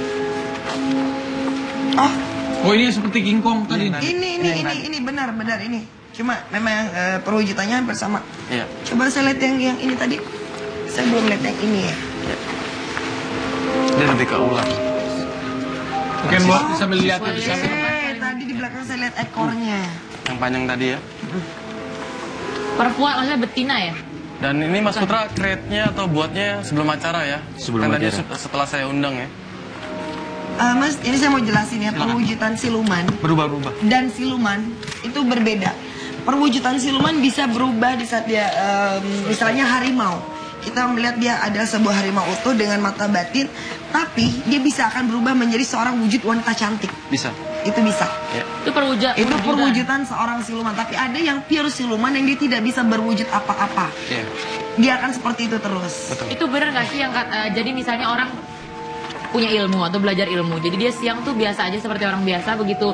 Oh, Oh ini seperti King Kong tadi. ini ini ini ini benar benar ini. Cuma memang eh, perwujudannya hampir sama. Iya. Coba saya lihat yang yang ini tadi. Saya belum lihat yang ini ya. Dia lebih ke ular. Mungkin buat sambil lihat di sana. Eh, tadi di belakang saya lihat ekornya. Yang panjang tadi ya. Perempuan maksudnya betina ya? Dan ini Mas Putra create-nya atau buatnya sebelum acara ya? Sebelum kan tadi acara. se- setelah saya undang ya. Eh, Mas, ini saya mau jelasin ya, perwujudan siluman Berubah-berubah. dan siluman itu berbeda. Perwujudan siluman bisa berubah di saat dia, em, misalnya harimau. Kita melihat dia adalah sebuah harimau utuh dengan mata batin, tapi dia bisa akan berubah menjadi seorang wujud wanita cantik. Bisa. Itu bisa. Ya. Itu perwujudan. Itu perwujudan seorang siluman, tapi ada yang pure siluman yang dia tidak bisa berwujud apa-apa. Iya. Dia akan seperti itu terus. Betul. Itu bener gak sih yang kata, jadi misalnya orang punya ilmu atau belajar ilmu, jadi dia siang tuh biasa aja seperti orang biasa, begitu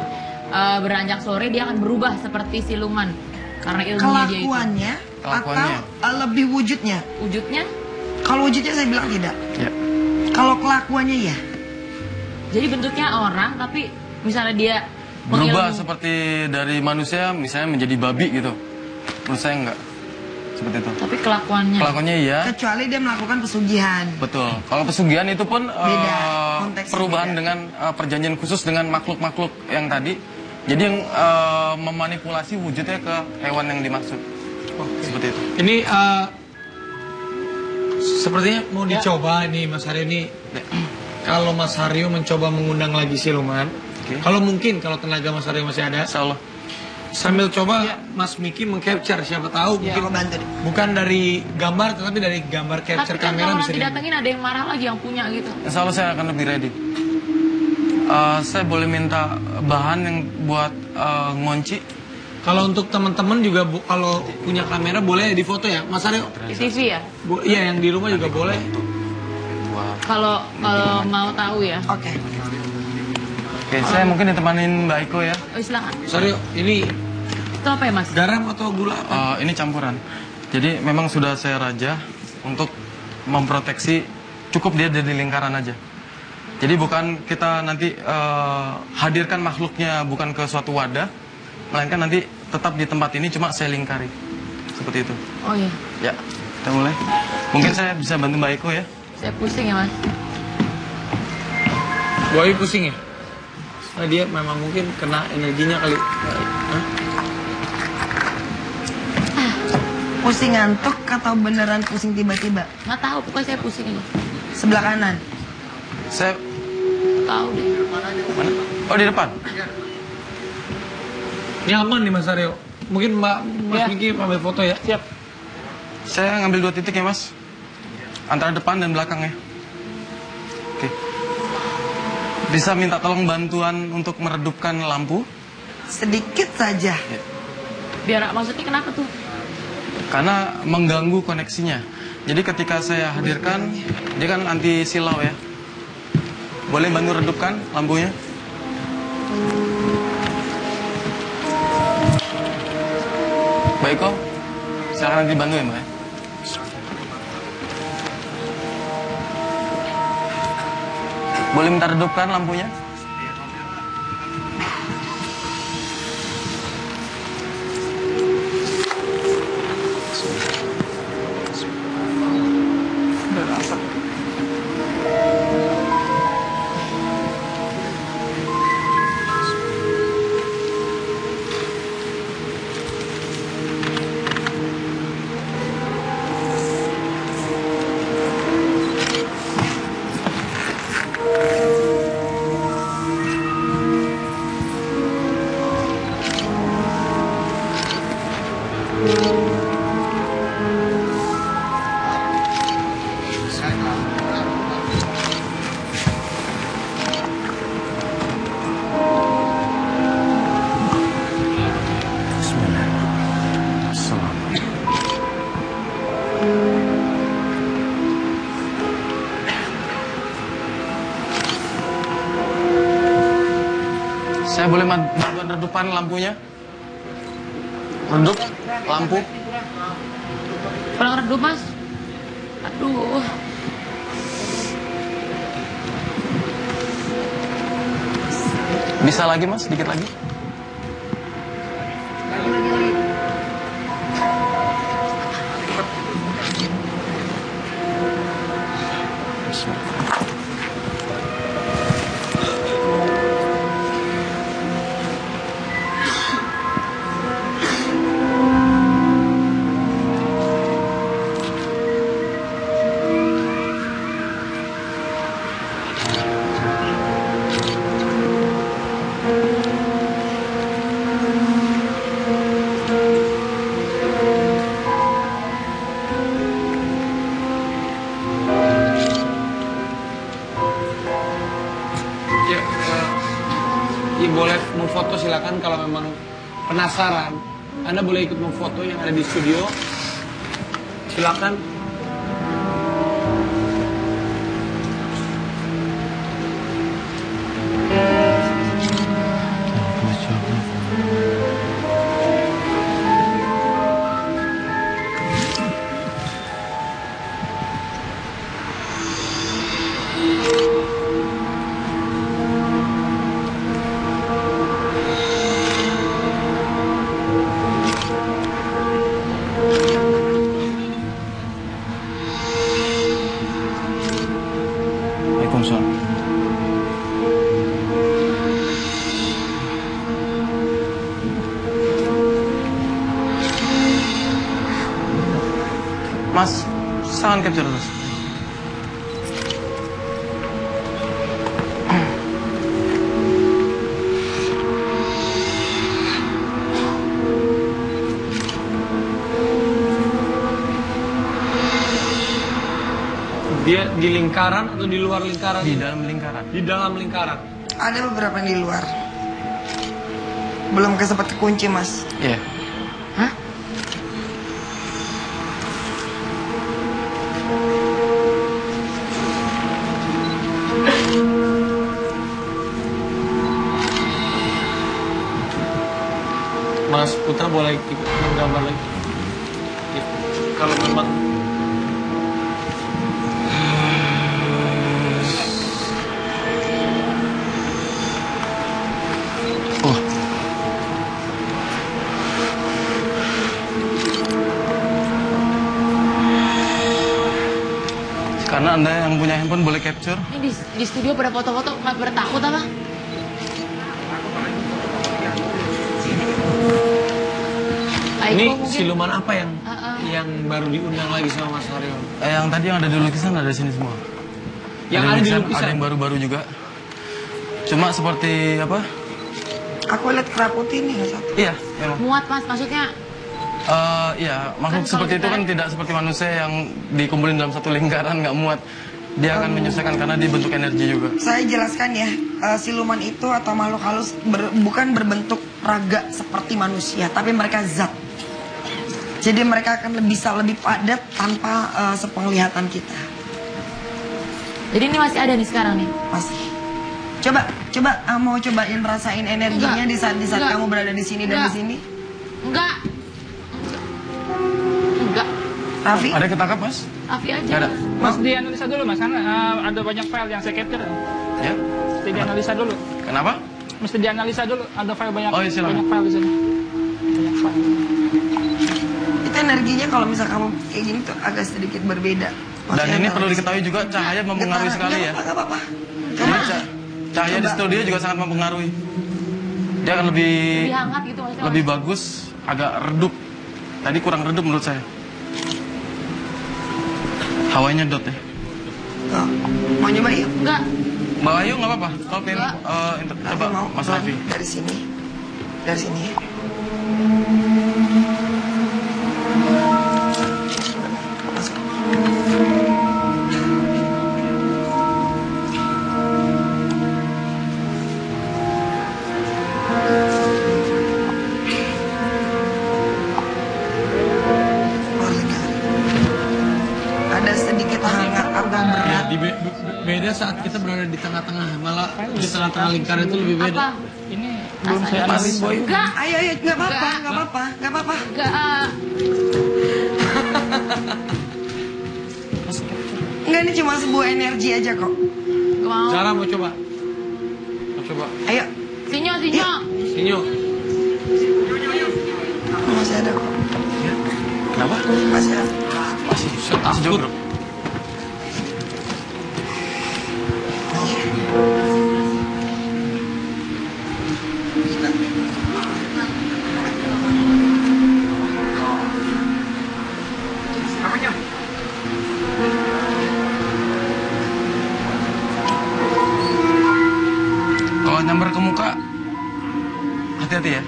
uh, beranjak sore dia akan berubah seperti siluman karena ilmunya dia itu. Kelakuannya Kelakuannya. atau uh, lebih wujudnya? Wujudnya? Kalau wujudnya saya bilang tidak. Ya. Kalau kelakuannya ya. Jadi bentuknya orang tapi misalnya dia Berubah mengilmu. seperti dari manusia misalnya menjadi babi gitu. Menurut saya enggak. Seperti itu. Tapi kelakuannya. Kelakuannya iya. Kecuali dia melakukan pesugihan. Betul. Kalau pesugihan itu pun Beda, uh, konteksnya perubahan beda. dengan uh, perjanjian khusus dengan makhluk-makhluk yang tadi. Jadi yang uh, memanipulasi wujudnya ke hewan yang dimaksud. Oke. Seperti itu. Ini uh, sepertinya mau dicoba nih Mas Haryo ini. Kalau Mas Haryo mencoba mengundang lagi siluman, Oke. kalau mungkin kalau tenaga Mas Haryo masih ada, Insyaallah. sambil coba Mas Miki mengcapture, siapa tahu Ya, mungkin aku bantu deh. bukan dari gambar tetapi dari gambar capture Tapi kan kamera kalau bisa nanti di- datengin ada yang marah lagi yang punya gitu. Insya Allah saya akan lebih ready. Uh, saya boleh minta bahan yang buat uh, ngunci. Kalau untuk teman-teman juga bu- kalau punya kamera boleh difoto ya, Mas Haryo. Di T V ya. Bu- Iya yang di rumah juga boleh. Kalau kalau mau tahu ya. Oke. Oke, saya mungkin ditemanin Mbak Iko ya. Oh, silakan. Mas Haryo, ini Itu apa ya Mas? garam atau gula? Uh, ini campuran. Jadi memang sudah saya raja untuk memproteksi, cukup dia dari lingkaran aja. Jadi bukan kita nanti uh, hadirkan makhluknya bukan ke suatu wadah, melainkan nanti tetap di tempat ini cuma saya lingkari. Seperti itu. Oh iya. Ya, kita mulai. Mungkin saya bisa bantu Mbak Iko ya. Saya pusing ya Mas. Boy pusing ya? Nah, dia memang mungkin kena energinya kali. Hah? Pusing ngantuk atau beneran pusing tiba-tiba? Nggak tahu, pokoknya saya pusing ini. Sebelah kanan. Saya Tahu deh. mana? Oh, di depan. Ini aman nih Mas Haryo. Mungkin Mbak Mas Ya. Miki ambil foto ya. Siap. Saya ngambil dua titik ya, Mas. Antara depan dan belakang ya. Oke. Bisa minta tolong bantuan untuk meredupkan lampu? Sedikit saja. Biar maksudnya kenapa tuh? Karena mengganggu koneksinya. Jadi ketika saya hadirkan, dia kan anti silau ya. Boleh bantu redupkan lampunya? Baik kok. Silakan nanti bantu ya, Mbak. Boleh minta redupkan lampunya? Saya boleh bantuan redupan lampunya? Redup lampu? Kurang redup Mas. Aduh. Bisa lagi Mas, sedikit lagi? Ya, eh, ya boleh memfoto silakan kalau memang penasaran. Anda boleh ikut memfoto yang ada di studio. Silakan. Mas, sangat capture terus. Dia di lingkaran atau di luar lingkaran? Di dalam lingkaran. Di dalam lingkaran. Ada beberapa yang di luar. Belum kesempet kekunci, Mas. Iya. Hah? Mas Putra boleh ikut menggambar lagi. Ya, kalau memang Karena Anda yang punya handphone boleh capture. Ini di, di studio pada foto-foto, nggak pada takut apa? ini Aiko mungkin. siluman apa yang Uh-uh. yang baru diundang lagi sama Mas Haryo? Eh, yang tadi yang ada di lukisan ada di sini semua. Yang ada di lukisan? Ada yang baru-baru juga. Cuma seperti apa? Aku lihat kera putih nih nggak satu. Iya, memang. Muat Mas, maksudnya Eh, iya, makhluk Kan seperti kalau itu kita- kan tidak seperti manusia yang dikumpulin dalam satu lingkaran nggak muat. Dia akan menyelesaikan karena dia bentuk energi juga. Saya jelaskan ya, eh, siluman itu atau makhluk halus ber- bukan berbentuk raga seperti manusia, tapi mereka zat. Jadi mereka akan lebih- bisa lebih padat tanpa eh, sepenglihatan kita. jadi ini masih ada nih sekarang nih. Masih. Coba, coba eh, mau cobain rasain energinya Enggak. di saat di saat Enggak. kamu berada di sini dan Enggak. di sini. Enggak. Enggak. Raffi? Ada ketangkap, Mas? Raffi aja. Nggak ada. Mas dianalisa dulu mas, karena uh, ada banyak file yang saya capture. Ya. Mesti dianalisa dulu. Kenapa? Mesti dianalisa dulu. Ada file banyak, Oh, iya, silakan. banyak file di sini. Banyak file. Itu energinya kalau misal kamu kayak gini tuh agak sedikit berbeda. Dan Maksudnya ini kalau perlu di diketahui sini- juga cahaya mempengaruhi Getaran. sekali ya. Nggak apa-apa. Jadi ca- cahaya di Coba. studio juga sangat mempengaruhi. Dia akan lebih Lebih hangat gitu maksudnya. lebih Mas. bagus, agak redup. Tadi kurang redup menurut saya. Hawanya dot ya. Tuh. Mau nyoba yuk? Enggak. Mbak Ayu nggak apa-apa. Kalau pengen Nggak. eh, inter- coba mau Mas pelan Raffi. dari sini. Dari sini. Masuk. Oh, lega. Ada sedikit hangat atau Ya, berat. di be- be- beda saat kita berada di tengah-tengah, malah di tengah-tengah lingkaran itu lebih beda. Apa? Ini belum saya Rasanya. analisa. Enggak. Ayo, ayo, nggak apa-apa, Enggak. nggak apa-apa, nggak apa-apa. Enggak. Enggak, ini cuma sebuah energi aja kok. Enggak mau. Zara mau coba? Mau coba? Ayo, Sinyo, sinyo. Sinyo. masih ada kok. Kenapa? Masih ada. Masih masih jauh, bro. Kalau nyamber ke muka, hati-hati ya.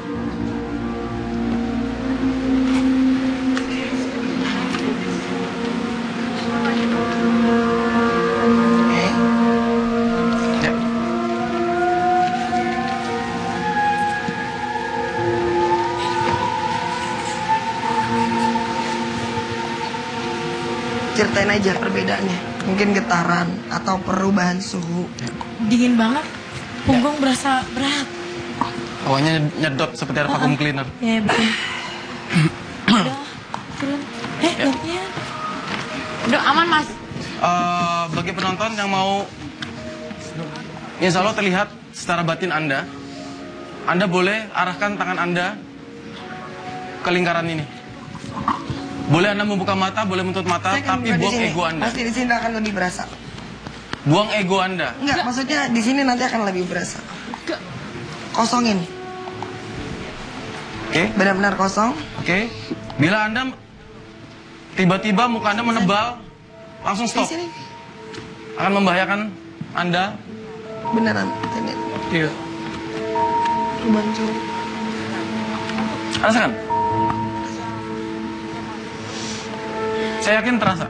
Eh, Ya. ceritain aja perbedaannya. Mungkin getaran atau perubahan suhu. Dingin banget, punggung berasa berat. Hawanya nyedot seperti ada vacuum cleaner. Ya betul. Udah, turun. Eh, Ya. gantian. Udah aman mas. Eh, bagi penonton yang mau, insya Allah terlihat secara batin Anda, Anda boleh arahkan tangan Anda ke lingkaran ini. Boleh Anda membuka mata, boleh menutup mata, Saya akan tapi buka di buang sini. ego Anda. Pasti di sini akan lebih berasa. Buang ego Anda. Enggak, maksudnya di sini nanti akan lebih berasa. Kosongin. Oke? Benar-benar kosong. Oke? Bila Anda tiba-tiba muka Anda menebal, langsung stop. Akan membahayakan Anda. Beneran, ini. Iya. Muncul. Rasakan? Saya yakin terasa.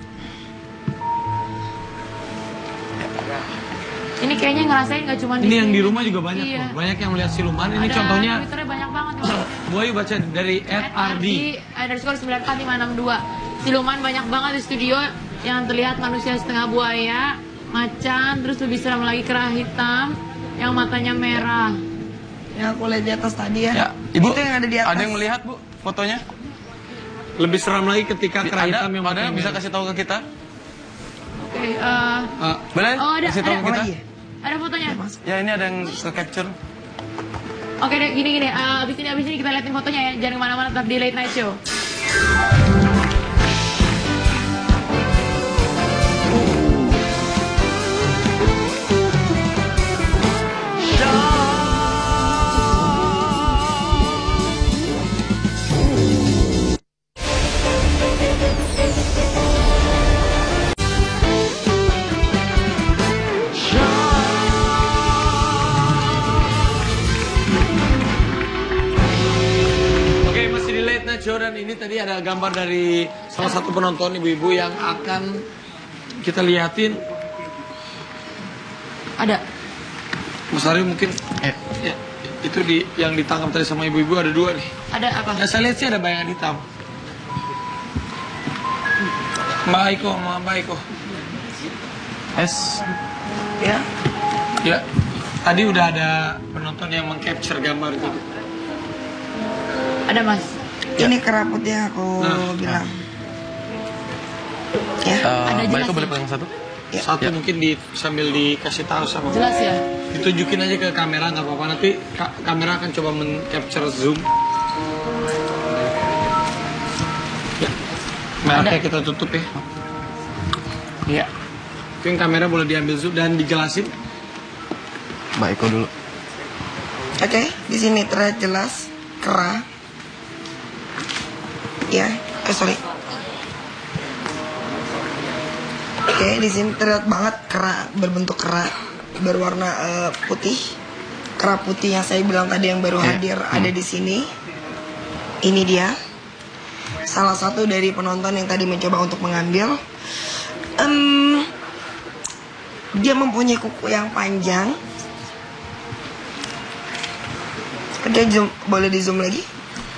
Ini kayaknya ngerasain nggak cuma Ini yang di rumah juga banyak iya. loh. Banyak yang melihat siluman. Ini Ada contohnya Twitternya banyak banget. Bu Ayu baca dari at R D. underscore sembilan empat lima enam dua. Siluman banyak banget di studio yang terlihat manusia setengah buaya, macan, terus lebih seram lagi kera hitam yang matanya merah. Yang aku lihat di atas tadi ya. Ya, Ibu, Itu yang ada di atas. ada yang melihat Bu fotonya? Lebih seram lagi ketika kera Ada, hitam yang ada matanya bisa merah. kasih tahu ke kita? Oke, eh, Ah, Boleh Oh, ada, kasih tahu ada. ke kita? Oh, iya. ada fotonya. Ya ini ada yang ke capture. Oke deh, gini gini. eh, abis ini abis ini kita liatin fotonya ya. Jangan kemana-mana, tetap di Late Night Show. Oke, masih di Late Night Show dan ini tadi ada gambar dari salah satu penonton ibu-ibu yang akan kita liatin. Ada. Mas Aryo mungkin eh, ya, itu di yang ditangkap tadi sama ibu-ibu ada dua nih. Ada apa? Ya, saya lihat sih ada bayangan hitam. Mbak Aiko, Mbak Aiko. S. Ya. Ya, tadi udah ada penonton yang meng-capture gambar itu. Ada mas. Ini kera putih yang aku Nah, bilang. Ya. Ada Mbak jelas itu ya? boleh pegang satu? Ya. Satu mungkin di, sambil dikasih tahu sama. Jelas ya? Ditunjukin aja ke kamera nggak apa-apa, nanti ka- kamera akan coba men-capture zoom. Ya, mereknya kita tutup ya. Iya. Mungkin kamera boleh diambil zoom dan dijelasin. Mbak Iko dulu. Oke, di sini terlihat jelas kera. Ya, eh sorry. Oke, di sini terlihat banget kera berbentuk kera berwarna eh, putih. Kera putih yang saya bilang tadi yang baru Iya. hadir ada di sini. Ini dia. Salah satu dari penonton yang tadi mencoba untuk mengambil. Em, dia mempunyai kuku yang panjang. Oke, zoom, boleh di zoom lagi?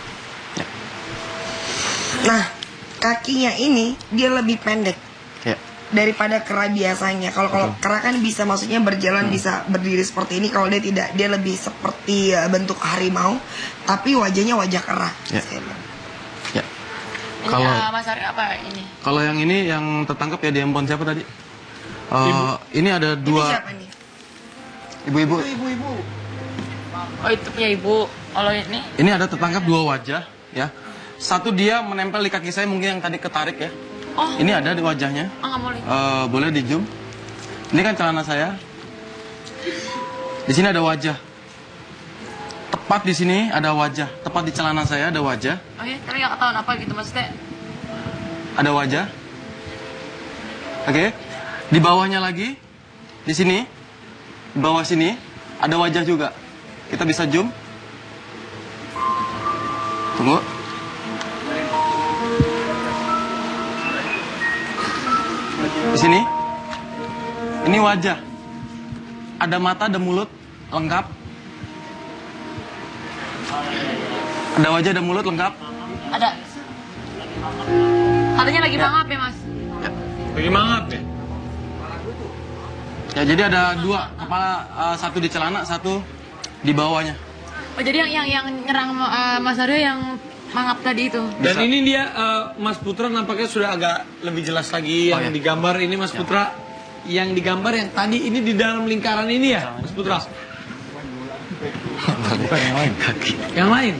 Nah, kakinya ini dia lebih pendek Ya. daripada kera biasanya. Kalau kalau kera kan bisa maksudnya berjalan bisa berdiri seperti ini. Kalau dia tidak, dia lebih seperti uh, bentuk harimau, tapi wajahnya wajah kera. Ya. Saya bilang. Ya. Ini Kalau uh, mas Aryo apa ini? kalau yang ini yang tertangkap ya di handphone siapa tadi? Eh, ini ada Ini dua siapa nih? ibu-ibu. Ibu-ibu. Oh itu punya ibu. Kalau ini? Ini ada tertangkap dua wajah ya. Satu dia menempel di kaki saya mungkin yang tadi ketarik ya. Oh. Ini ada di wajahnya. Oh nggak boleh. Eh, boleh di zoom. Ini kan celana saya. Di sini ada wajah. Tepat di sini ada wajah. Tepat di celana saya ada wajah. Oh ya, tapi nggak ketahuan apa gitu maksudnya. Ada wajah. Oke. Di bawahnya lagi. Di sini. Di bawah sini ada wajah juga. Kita bisa zoom. Tunggu. Di sini. Ini wajah. Ada mata, ada mulut, lengkap. Ada wajah, ada mulut, lengkap. Ada. Katanya lagi mangap ya mas. Lagi mangap ya? Ya, jadi ada dua kepala, eh, satu di celana, satu di bawahnya. Oh jadi yang yang yang nyerang uh, Mas Aryo yang mangap tadi itu. Dan ini dia eh, Mas Putra nampaknya sudah agak lebih jelas lagi yang Oh, ya. digambar ini Mas Putra. Yang digambar yang tadi ini di dalam lingkaran ini ya Mas Putra? Bukan yang lain. Yang lain?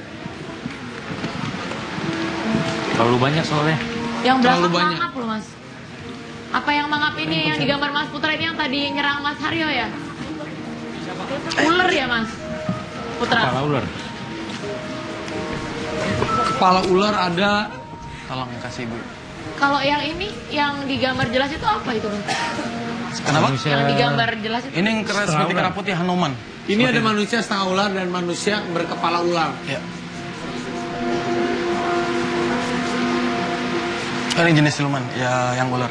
Terlalu banyak soalnya. Yang belakang Terlalu banyak. mangap loh mas. Apa yang mangap ini yang digambar Mas Putra ini yang tadi nyerang Mas Haryo ya? Ular ya mas? Putra. Kepala ular. Kepala ular ada tolong kasih ibu. Kalau yang ini, yang digambar jelas itu apa itu? Kenapa? Yang digambar jelas itu? Ini yang keren seperti kera putih Hanuman. Ini Seperti ada itu. manusia setengah ular dan manusia berkepala ular. Ya. Ini jenis siluman, ya yang ular.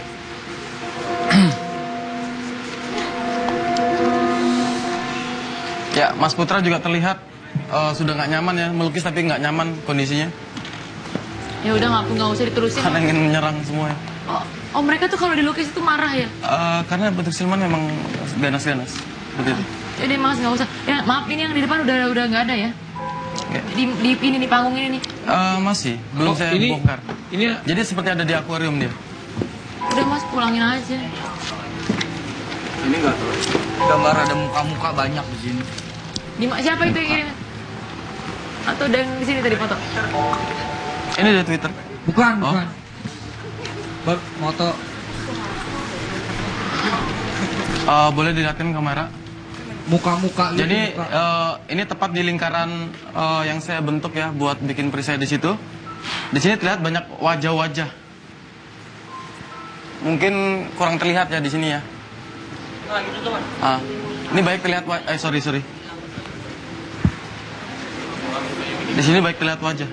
Ya, Mas Putra juga terlihat uh, sudah nggak nyaman ya, melukis tapi nggak nyaman kondisinya. Ya udah nggak nggak usah diterusin. Karena ingin menyerang semua. Oh, oh mereka tuh kalau dilukis itu marah ya? Uh, karena bentuk siluman memang ganas-ganas, seperti itu. Jadi mas nggak usah. Ya maaf ini yang di depan udah udah nggak ada ya? Ya. Di, di ini di panggung ini nih. Uh, masih, belum Oh, saya ini- bongkar. Ini Jadi seperti ada di akuarium dia. Udah mas pulangin aja. Ini enggak gambar ada muka-muka banyak di sini. Di siapa itu yang kirim? Atau dan di sini tadi foto? Ini dari Twitter. Bukan, Oh. bukan. Ber moto. Uh, boleh dilihatin kamera. Muka-muka gitu, Jadi muka. uh, ini tepat di lingkaran uh, yang saya bentuk ya buat bikin perisai di situ. Di sini terlihat banyak wajah-wajah. Mungkin kurang terlihat ya di sini ya. Ah, ini baik terlihat wa- eh sorry sorry. Di sini baik terlihat wajah.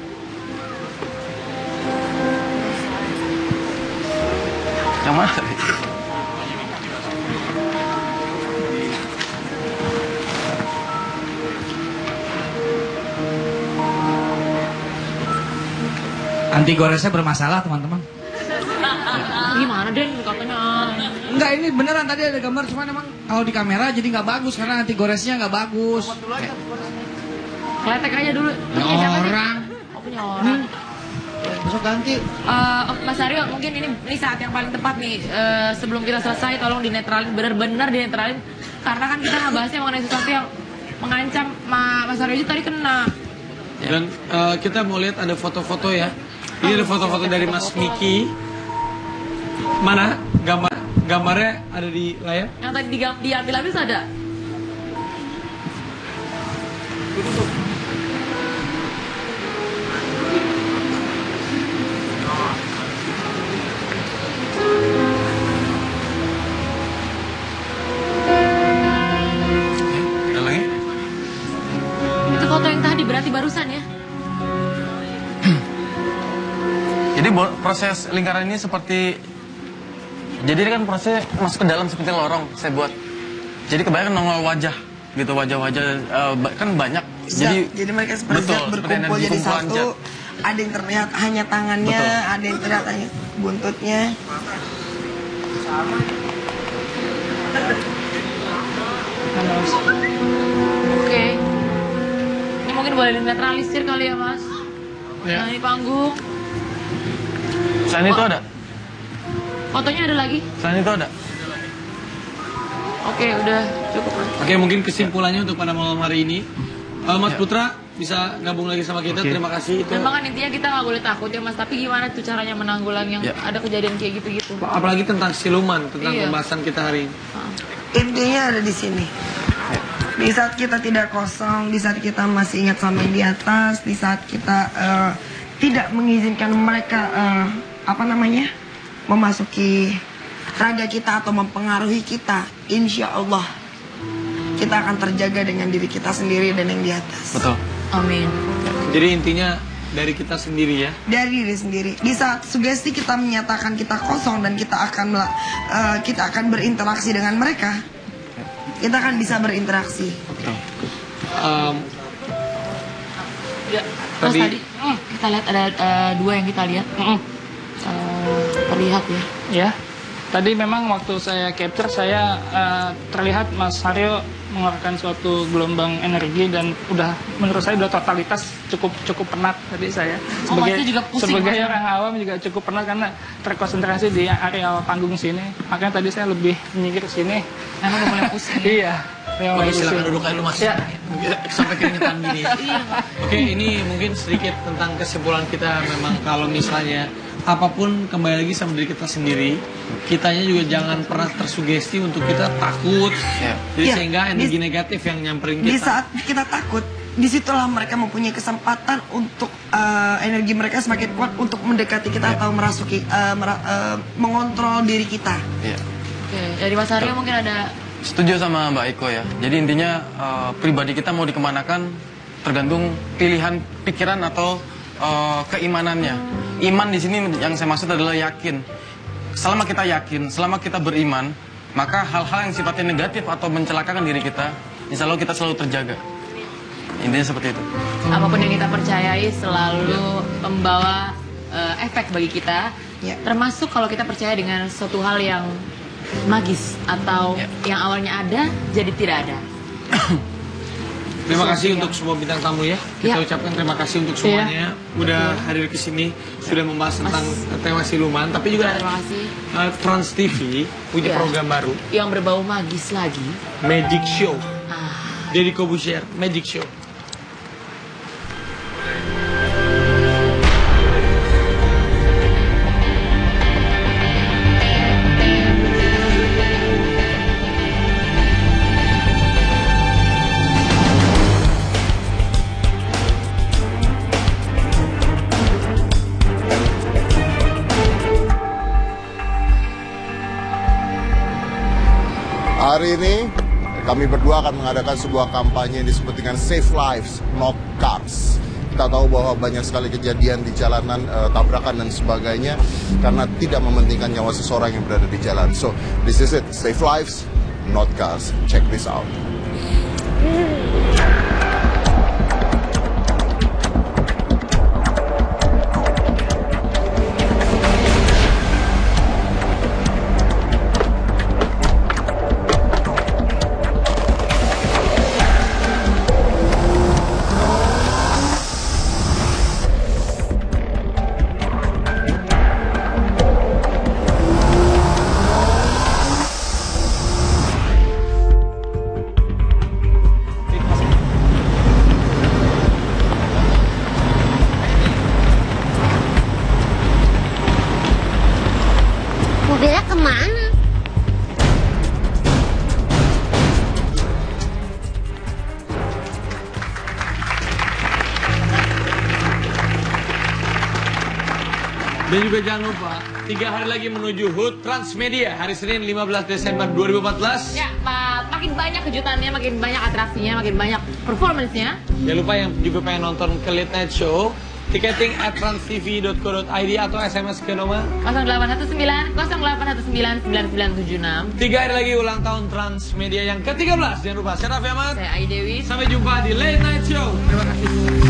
Yang mana? Anti goresnya bermasalah, teman-teman. Gimana Den katanya? Enggak, ini beneran tadi ada gambar, cuman emang kalau di kamera jadi nggak bagus karena anti goresnya nggak bagus. Kletek aja dulu. Itu Ya punya siapa sih? orang. Oh punya orang. Besok ganti. Eh, Mas Aryo, mungkin ini, ini saat yang paling tepat nih. Eh, sebelum kita selesai, tolong dinetralin, benar-benar dinetralin. Karena kan kita ngebahasnya mengenai sesuatu yang mengancam Ma- Mas Aryo itu tadi kena. dan eh, kita mau lihat ada foto-foto ya. Ini ada foto-foto dari Mas Miki. Mana gambar gambarnya ada di layar? Yang tadi digam- diambil habis ada. Ada lagi? Itu foto yang tadi berarti barusan ya. Jadi bo- proses lingkaran ini seperti, jadi ini kan proses masuk ke dalam seperti lorong saya buat. Jadi kebanyakan nongol wajah gitu, wajah-wajah eh, ba- kan banyak. Jadi, Jadi jadi mereka seperti betul, zat seperti berkumpul energi jadi kumpulan satu. zat. Ada yang terlihat hanya tangannya, Betul. ada yang terlihat hanya buntutnya. Oke. Ini mungkin boleh dinetralisir kali ya Mas. Ya. Nah ini panggung. Selain itu ada, Fotonya ada lagi? selain itu ada. Oke udah cukup. Oke, mungkin kesimpulannya untuk pada malam hari ini, Eh, Mas Ya. Putra bisa gabung lagi sama kita. Oke. Terima kasih. Itu Memang kan intinya kita nggak boleh takut ya Mas. Tapi gimana tuh caranya menanggulangi yang Ya. ada kejadian kayak gitu-gitu? apalagi tentang siluman, tentang Iya. pembahasan kita hari ini. Intinya ada di sini. Di saat kita tidak kosong, di saat kita masih ingat sama yang di atas, di saat kita eh, tidak mengizinkan mereka eh, apa namanya memasuki raga kita atau mempengaruhi kita, insya Allah kita akan terjaga dengan diri kita sendiri dan yang di atas. Betul. Amin. Jadi intinya dari kita sendiri ya. Dari diri sendiri. Di saat sugesti kita menyatakan kita kosong dan kita akan mela- eh, kita akan berinteraksi dengan mereka, kita akan bisa berinteraksi. Em, Ya. Mas Tadi- tadi, hmm, kita lihat ada eh, dua yang kita lihat. Eh, terlihat ya. Ya, tadi memang waktu saya capture saya eh, terlihat Mas Haryo mengeluarkan suatu gelombang energi dan udah menurut saya udah totalitas cukup cukup penat tadi saya Oh, sebagai Masnya juga pusing, sebagai Mas. orang awam juga cukup penat karena terkonsentrasi di area panggung sini, makanya tadi saya lebih menyingkir sini. Memang udah mulai pusing. Iya. memang Oke, mulai silakan pusing. duduk aja lu Mas. Ya. Sampai keringetan gini. Iya. Oke, ini mungkin sedikit tentang kesimpulan kita. Memang kalau misalnya apapun kembali lagi sama diri kita sendiri. Kitanya juga jangan pernah tersugesti untuk kita takut. Yeah. Jadi Yeah. sehingga energi negatif yang nyamperin kita. Di saat kita takut, disitulah mereka mempunyai kesempatan untuk uh, energi mereka semakin kuat untuk mendekati kita atau merasuki, uh, mera- uh, mengontrol diri kita. Iya. Oke, dari Mas Aryo mungkin ada. Setuju sama Mbak Iko ya. Jadi intinya uh, pribadi kita mau dikemanakan tergantung pilihan pikiran atau uh, keimanannya. Iman di sini yang saya maksud adalah yakin. Selama kita yakin, selama kita beriman, maka hal-hal yang sifatnya negatif atau mencelakakan diri kita, insya Allah kita selalu terjaga. Intinya seperti itu. Apapun yang kita percayai selalu membawa uh, efek bagi kita. Ya. Termasuk kalau kita percaya dengan suatu hal yang magis atau Ya. yang awalnya ada jadi tidak ada. Terima kasih Sesuatu untuk yang- semua bintang tamu ya. Kita Ya. ucapkan terima kasih untuk semuanya. Udah hadir ke sini, sudah membahas tentang tema siluman. Tapi juga Terima kasih. uh, Trans T V punya Ya. program baru, Yang berbau magis lagi. Magic Show. Ah. Deddy Corbuzier, Magic Show. Hari ini kami berdua akan mengadakan sebuah kampanye yang disebut dengan Save Lives, Not Cars. Kita tahu bahwa banyak sekali kejadian di jalanan, eh, tabrakan dan sebagainya karena tidak mementingkan nyawa seseorang yang berada di jalan. So, this is it, Save Lives, Not Cars. Check this out. Mobilnya kemana? Dan juga jangan lupa, tiga hari lagi menuju H U T Transmedia, hari Senin lima belas Desember dua ribu empat belas. Ya, Pak, makin banyak kejutannya, makin banyak atraksinya, makin banyak performance-nya. Jangan lupa yang juga pengen nonton ke Late Night Show, tiketing at transtv dot co dot i d atau S M S ke nomor nol delapan satu sembilan nol delapan satu sembilan sembilan sembilan tujuh enam. Tiga hari lagi ulang tahun Transmedia yang ke tiga belas. Jangan lupa, saya Raffi Ahmad. Saya Ai Dewi. Sampai jumpa di Late Night Show. Terima kasih.